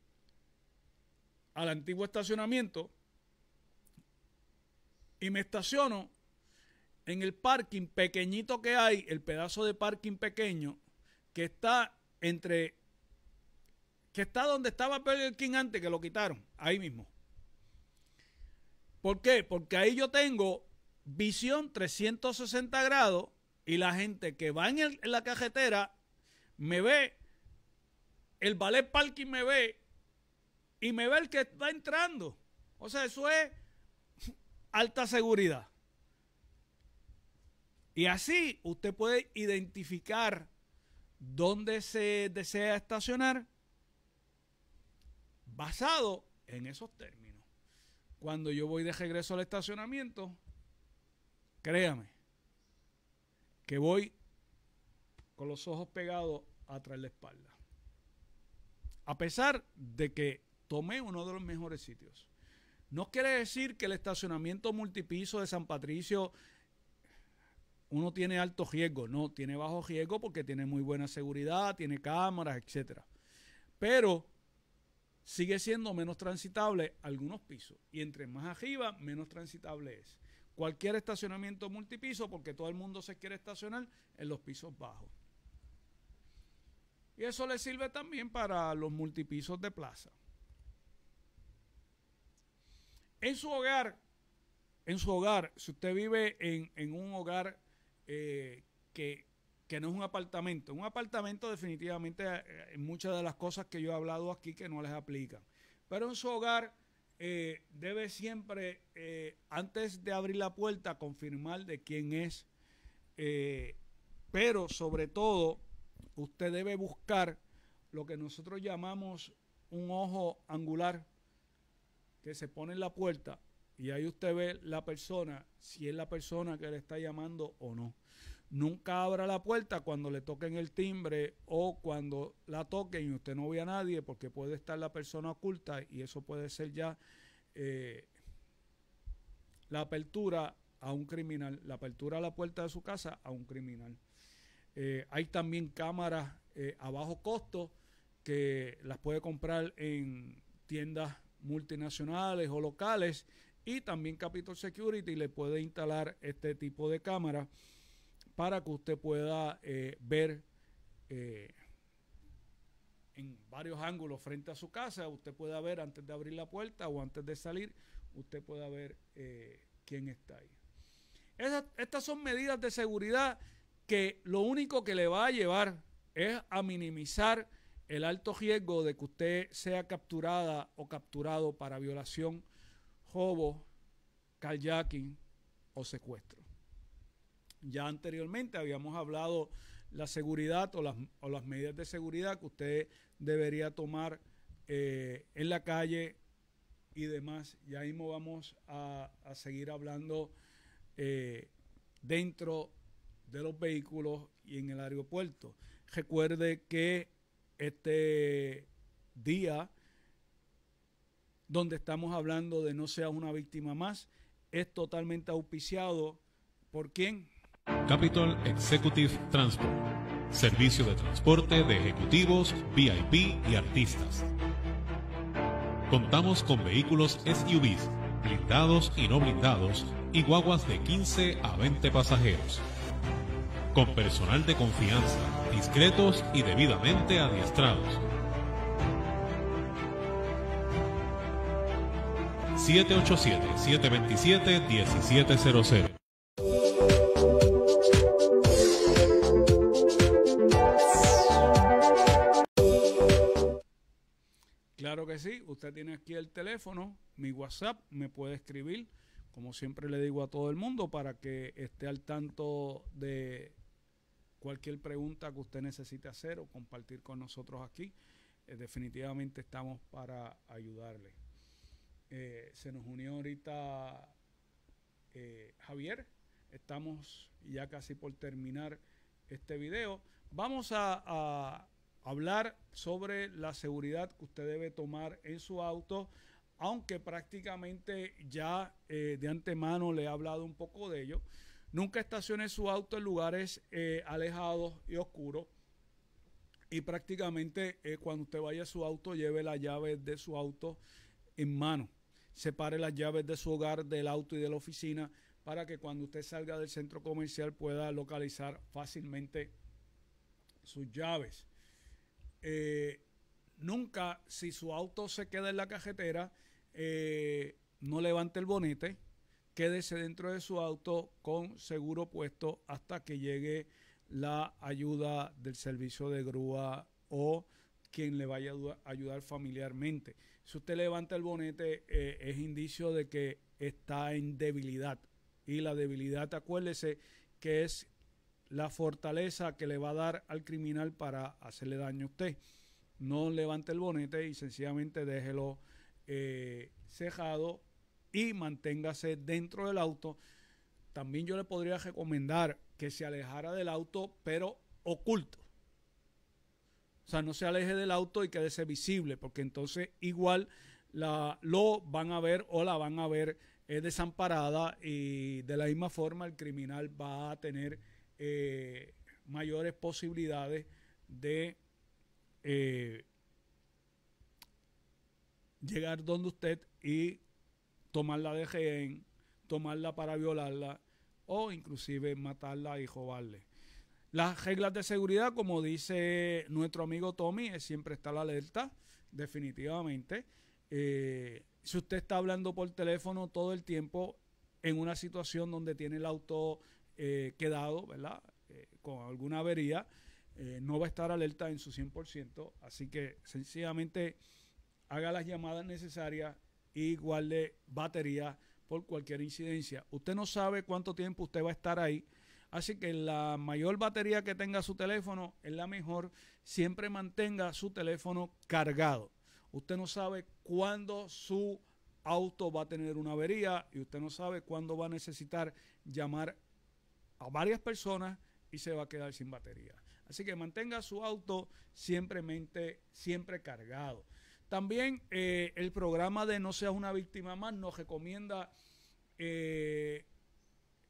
Al antiguo estacionamiento y me estaciono en el parking pequeñito que hay, el pedazo de parking pequeño que está entre, que está donde estaba Burger King antes, que lo quitaron, ahí mismo. ¿Por qué? Porque ahí yo tengo visión trescientos sesenta grados y la gente que va en, el, en la carretera me ve, el valet parking me ve y me ve el que está entrando. O sea, eso es alta seguridad. Y así usted puede identificar dónde se desea estacionar basado en esos términos. Cuando yo voy de regreso al estacionamiento, créame que voy con los ojos pegados atrás de la espalda. A pesar de que tomé uno de los mejores sitios. No quiere decir que el estacionamiento multipiso de San Patricio uno tiene alto riesgo. No, tiene bajo riesgo porque tiene muy buena seguridad, tiene cámaras, etcétera. Pero sigue siendo menos transitable algunos pisos. Y entre más arriba, menos transitable es. Cualquier estacionamiento multipiso, porque todo el mundo se quiere estacionar en los pisos bajos. Y eso le sirve también para los multipisos de plaza. En su hogar, en su hogar, si usted vive en, en un hogar eh, que, que no es un apartamento, un apartamento definitivamente eh, muchas de las cosas que yo he hablado aquí que no les aplican. Pero en su hogar eh, debe siempre, eh, antes de abrir la puerta, confirmar de quién es. Eh, pero sobre todo, usted debe buscar lo que nosotros llamamos un ojo angular que se pone en la puerta y ahí usted ve la persona, si es la persona que le está llamando o no. Nunca abra la puerta cuando le toquen el timbre o cuando la toquen y usted no ve a nadie, porque puede estar la persona oculta y eso puede ser ya eh, la apertura a un criminal, la apertura a la puerta de su casa a un criminal. Eh, hay también cámaras eh, a bajo costo que las puede comprar en tiendas multinacionales o locales, y también Capitol Security le puede instalar este tipo de cámara para que usted pueda eh, ver eh, en varios ángulos frente a su casa. Usted pueda ver antes de abrir la puerta o antes de salir, usted pueda ver eh, quién está ahí. Esas, estas son medidas de seguridad que lo único que le va a llevar es a minimizar el alto riesgo de que usted sea capturada o capturado para violación, robo, carjacking o secuestro. Ya anteriormente habíamos hablado la seguridad o las, o las medidas de seguridad que usted debería tomar eh, en la calle y demás. Ya mismo vamos a, a seguir hablando eh, dentro de los vehículos y en el aeropuerto. Recuerde que este día donde estamos hablando de no seas una víctima más es totalmente auspiciado ¿por quién? Capitol Executive Transport, servicio de transporte de ejecutivos, V I P y artistas. Contamos con vehículos S U Vs, blindados y no blindados, y guaguas de quince a veinte pasajeros. Con personal de confianza, discretos y debidamente adiestrados. siete ocho siete, siete dos siete, uno siete cero cero. Claro que sí, usted tiene aquí el teléfono, mi WhatsApp, me puede escribir, como siempre le digo a todo el mundo, para que esté al tanto de cualquier pregunta que usted necesite hacer o compartir con nosotros aquí. Eh, definitivamente estamos para ayudarle. Eh, se nos unió ahorita eh, Javier. Estamos ya casi por terminar este video. Vamos a, a hablar sobre la seguridad que usted debe tomar en su auto, aunque prácticamente ya eh, de antemano le he hablado un poco de ello. Nunca estacione su auto en lugares eh, alejados y oscuros. Y prácticamente eh, cuando usted vaya a su auto, lleve las llaves de su auto en mano. Separe las llaves de su hogar, del auto y de la oficina, para que cuando usted salga del centro comercial pueda localizar fácilmente sus llaves. Eh, nunca, si su auto se queda en la cajetera, eh, no levante el bonete. Quédese dentro de su auto con seguro puesto hasta que llegue la ayuda del servicio de grúa o quien le vaya a ayudar familiarmente. Si usted levanta el bonete, eh, es indicio de que está en debilidad. Y la debilidad, acuérdese, que es la fortaleza que le va a dar al criminal para hacerle daño a usted. No levante el bonete y sencillamente déjelo eh, cejado y manténgase dentro del auto. También yo le podría recomendar que se alejara del auto, pero oculto. O sea, no se aleje del auto y quédese visible, porque entonces igual la, lo van a ver o la van a ver eh, desamparada, y de la misma forma el criminal va a tener eh, mayores posibilidades de eh, llegar donde usted y tomarla de rehén, tomarla para violarla o inclusive matarla y robarle. Las reglas de seguridad, como dice nuestro amigo Tommy, es siempre estar alerta, definitivamente. Eh, si usted está hablando por teléfono todo el tiempo en una situación donde tiene el auto eh, quedado, ¿verdad? Eh, con alguna avería, eh, no va a estar alerta en su cien por ciento. Así que sencillamente haga las llamadas necesarias y guarde batería por cualquier incidencia. Usted no sabe cuánto tiempo usted va a estar ahí, así que la mayor batería que tenga su teléfono es la mejor. Siempre mantenga su teléfono cargado. Usted no sabe cuándo su auto va a tener una avería y usted no sabe cuándo va a necesitar llamar a varias personas y se va a quedar sin batería. Así que mantenga su auto siempre, siempre cargado. También eh, el programa de No Seas Una Víctima Más nos recomienda eh,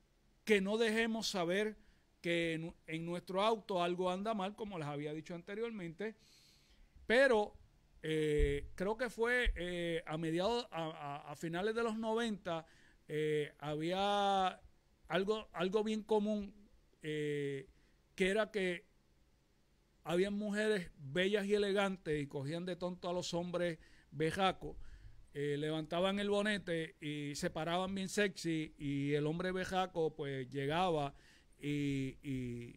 que no dejemos saber que en, en nuestro auto algo anda mal, como les había dicho anteriormente, pero eh, creo que fue eh, a mediados, a, a, a finales de los noventa, eh, había algo, algo bien común, eh, que era que había mujeres bellas y elegantes y cogían de tonto a los hombres bejacos, eh, levantaban el bonete y se paraban bien sexy, y el hombre bejaco pues llegaba y, y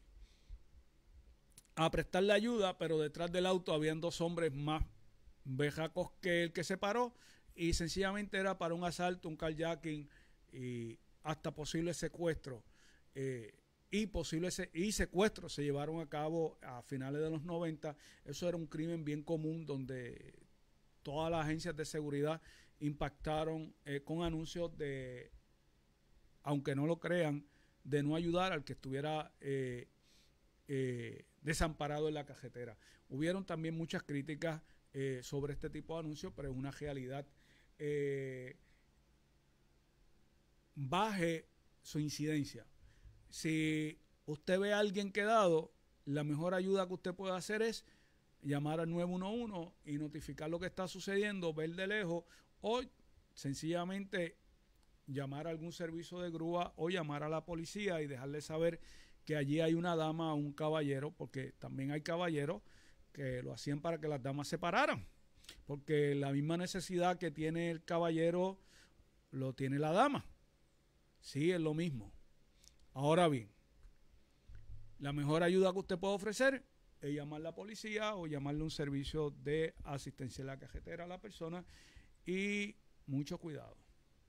a prestarle ayuda, pero detrás del auto habían dos hombres más bejacos que el que se paró, y sencillamente era para un asalto, un carjacking y hasta posible secuestro. Eh, y posibles y secuestros se llevaron a cabo a finales de los noventa. Eso era un crimen bien común, donde todas las agencias de seguridad impactaron eh, con anuncios de, aunque no lo crean, de no ayudar al que estuviera eh, eh, desamparado en la carretera. Hubieron también muchas críticas eh, sobre este tipo de anuncios, pero es una realidad. Eh, baje su incidencia. Si usted ve a alguien quedado, la mejor ayuda que usted puede hacer es llamar al nueve uno uno y notificar lo que está sucediendo, ver de lejos, o sencillamente llamar a algún servicio de grúa o llamar a la policía y dejarle saber que allí hay una dama o un caballero, porque también hay caballeros que lo hacían para que las damas se pararan, porque la misma necesidad que tiene el caballero lo tiene la dama. Sí, es lo mismo. Ahora bien, la mejor ayuda que usted puede ofrecer es llamar a la policía o llamarle un servicio de asistencia en la carretera a la persona, y mucho cuidado.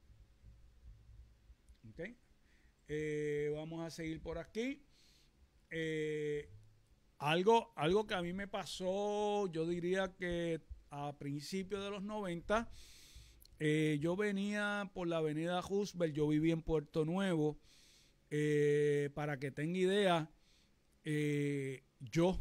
¿Okay? Eh, vamos a seguir por aquí. Eh, algo, algo que a mí me pasó, yo diría que a principios de los noventa, eh, yo venía por la avenida Roosevelt, yo vivía en Puerto Nuevo. Eh, para que tenga idea, eh, yo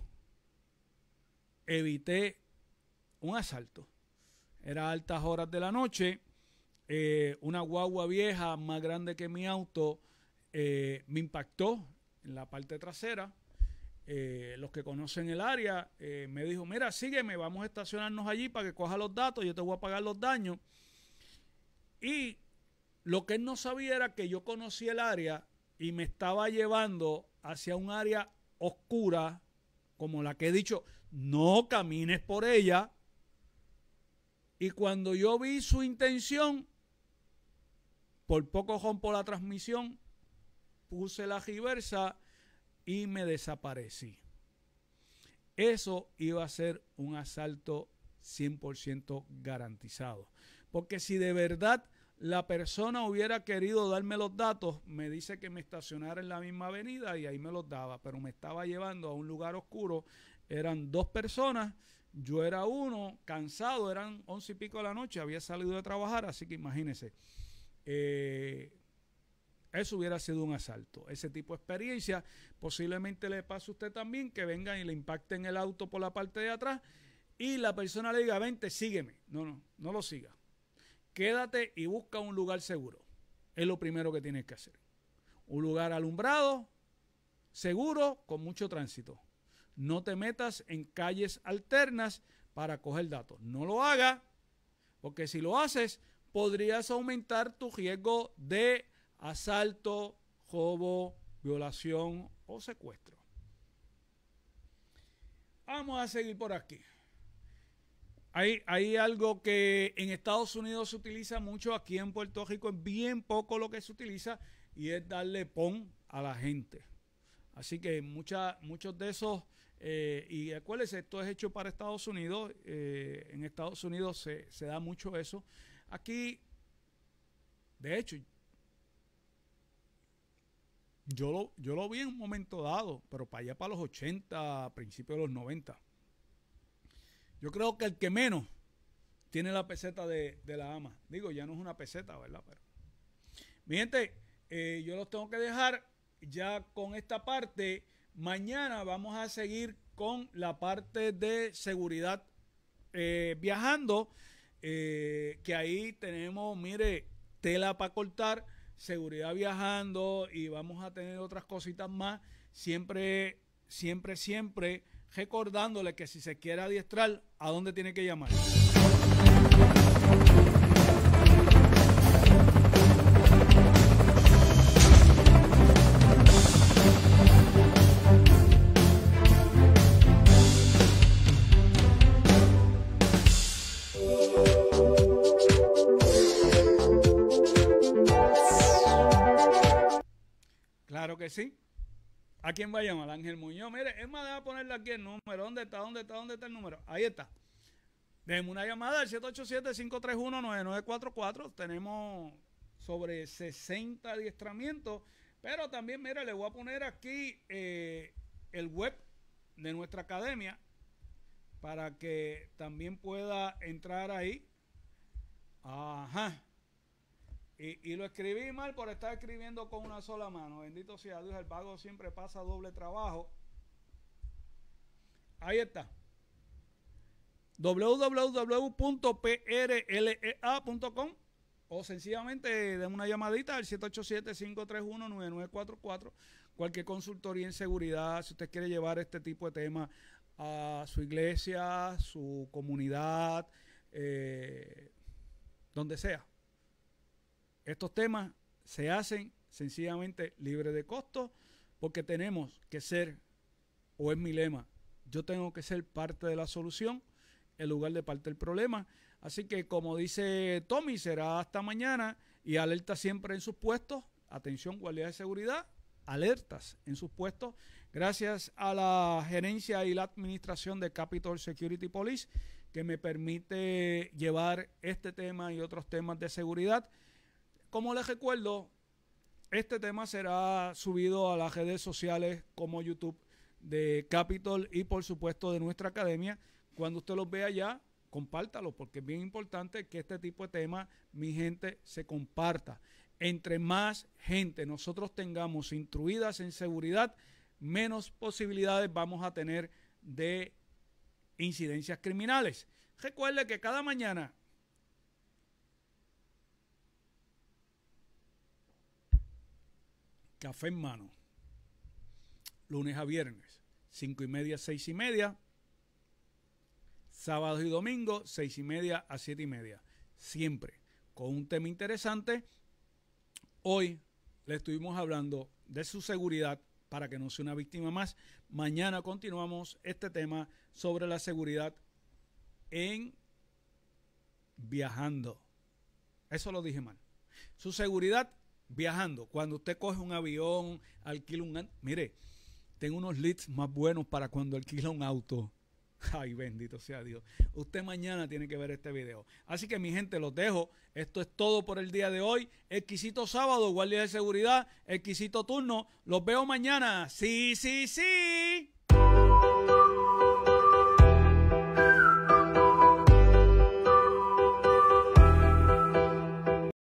evité un asalto. Era altas horas de la noche, eh, una guagua vieja más grande que mi auto eh, me impactó en la parte trasera. Eh, los que conocen el área eh, me dijo, mira, sígueme, vamos a estacionarnos allí para que coja los datos, yo te voy a pagar los daños. Y lo que él no sabía era que yo conocía el área y me estaba llevando hacia un área oscura, como la que he dicho, no camines por ella. Y cuando yo vi su intención, por poco rompo la transmisión, puse la reversa y me desaparecí. Eso iba a ser un asalto cien por ciento garantizado. Porque si de verdad la persona hubiera querido darme los datos, me dice que me estacionara en la misma avenida y ahí me los daba, pero me estaba llevando a un lugar oscuro. Eran dos personas, yo era uno, cansado, eran once y pico de la noche, había salido de trabajar, así que imagínense, eh, eso hubiera sido un asalto. Ese tipo de experiencia posiblemente le pase a usted también, que vengan y le impacten el auto por la parte de atrás y la persona le diga, vente, sígueme. No, no, no lo siga. Quédate y busca un lugar seguro. Es lo primero que tienes que hacer. Un lugar alumbrado, seguro, con mucho tránsito. No te metas en calles alternas para coger datos. No lo hagas, porque si lo haces, podrías aumentar tu riesgo de asalto, robo, violación o secuestro. Vamos a seguir por aquí. Hay, hay algo que en Estados Unidos se utiliza mucho, aquí en Puerto Rico es bien poco lo que se utiliza, y es darle pon a la gente. Así que mucha, muchos de esos, eh, y acuérdense, esto es hecho para Estados Unidos, eh, en Estados Unidos se, se da mucho eso. Aquí, de hecho, yo lo, yo lo vi en un momento dado, pero para allá para los ochenta, principios de los noventa. Yo creo que el que menos tiene la peseta de, de la ama. Digo, ya no es una peseta, ¿verdad? Pero, mi gente, eh, yo los tengo que dejar ya con esta parte. Mañana vamos a seguir con la parte de seguridad eh, viajando, eh, que ahí tenemos, mire, tela para cortar, seguridad viajando y vamos a tener otras cositas más. Siempre, siempre, siempre recordándole que si se quiere adiestrar, ¿a dónde tiene que llamar? Claro que sí. ¿A quién va a llamar? Ángel Muñoz. Mire, es más, déjame ponerle aquí el número. ¿Dónde está? ¿Dónde está? ¿Dónde está el número? Ahí está. Déjeme una llamada al siete ocho siete, cinco tres uno, nueve nueve cuatro cuatro. Tenemos sobre sesenta adiestramientos. Pero también, mire, le voy a poner aquí eh, el web de nuestra academia para que también pueda entrar ahí. Ajá. Y, y lo escribí mal por estar escribiendo con una sola mano. Bendito sea Dios, el vago siempre pasa doble trabajo. Ahí está. doble u doble u doble u punto p r l e a punto com o sencillamente den una llamadita al siete ocho siete, cinco tres uno, nueve nueve cuatro cuatro. Cualquier consultoría en seguridad, si usted quiere llevar este tipo de temas a su iglesia, su comunidad, eh, donde sea. Estos temas se hacen sencillamente libres de costo porque tenemos que ser, o es mi lema, yo tengo que ser parte de la solución en lugar de parte del problema. Así que como dice Tommy, será hasta mañana y alerta siempre en sus puestos. Atención, guardia de seguridad, alertas en sus puestos. Gracias a la gerencia y la administración de Capitol Security Police que me permite llevar este tema y otros temas de seguridad. Como les recuerdo, este tema será subido a las redes sociales como YouTube de Capitol y por supuesto de nuestra academia. Cuando usted los vea ya, compártalo porque es bien importante que este tipo de temas, mi gente, se comparta. Entre más gente nosotros tengamos instruidas en seguridad, menos posibilidades vamos a tener de incidencias criminales. Recuerde que cada mañana café en mano, lunes a viernes, cinco y media, seis y media, sábados y domingos, seis y media a siete y media, siempre con un tema interesante. Hoy le estuvimos hablando de su seguridad para que no sea una víctima más. Mañana continuamos este tema sobre la seguridad en viajando. Eso lo dije mal. Su seguridad viajando, cuando usted coge un avión, alquila un... Mire, tengo unos leads más buenos para cuando alquila un auto. Ay, bendito sea Dios. Usted mañana tiene que ver este video. Así que mi gente, los dejo. Esto es todo por el día de hoy. Exquisito sábado, guardia de seguridad, exquisito turno. Los veo mañana. Sí, sí, sí.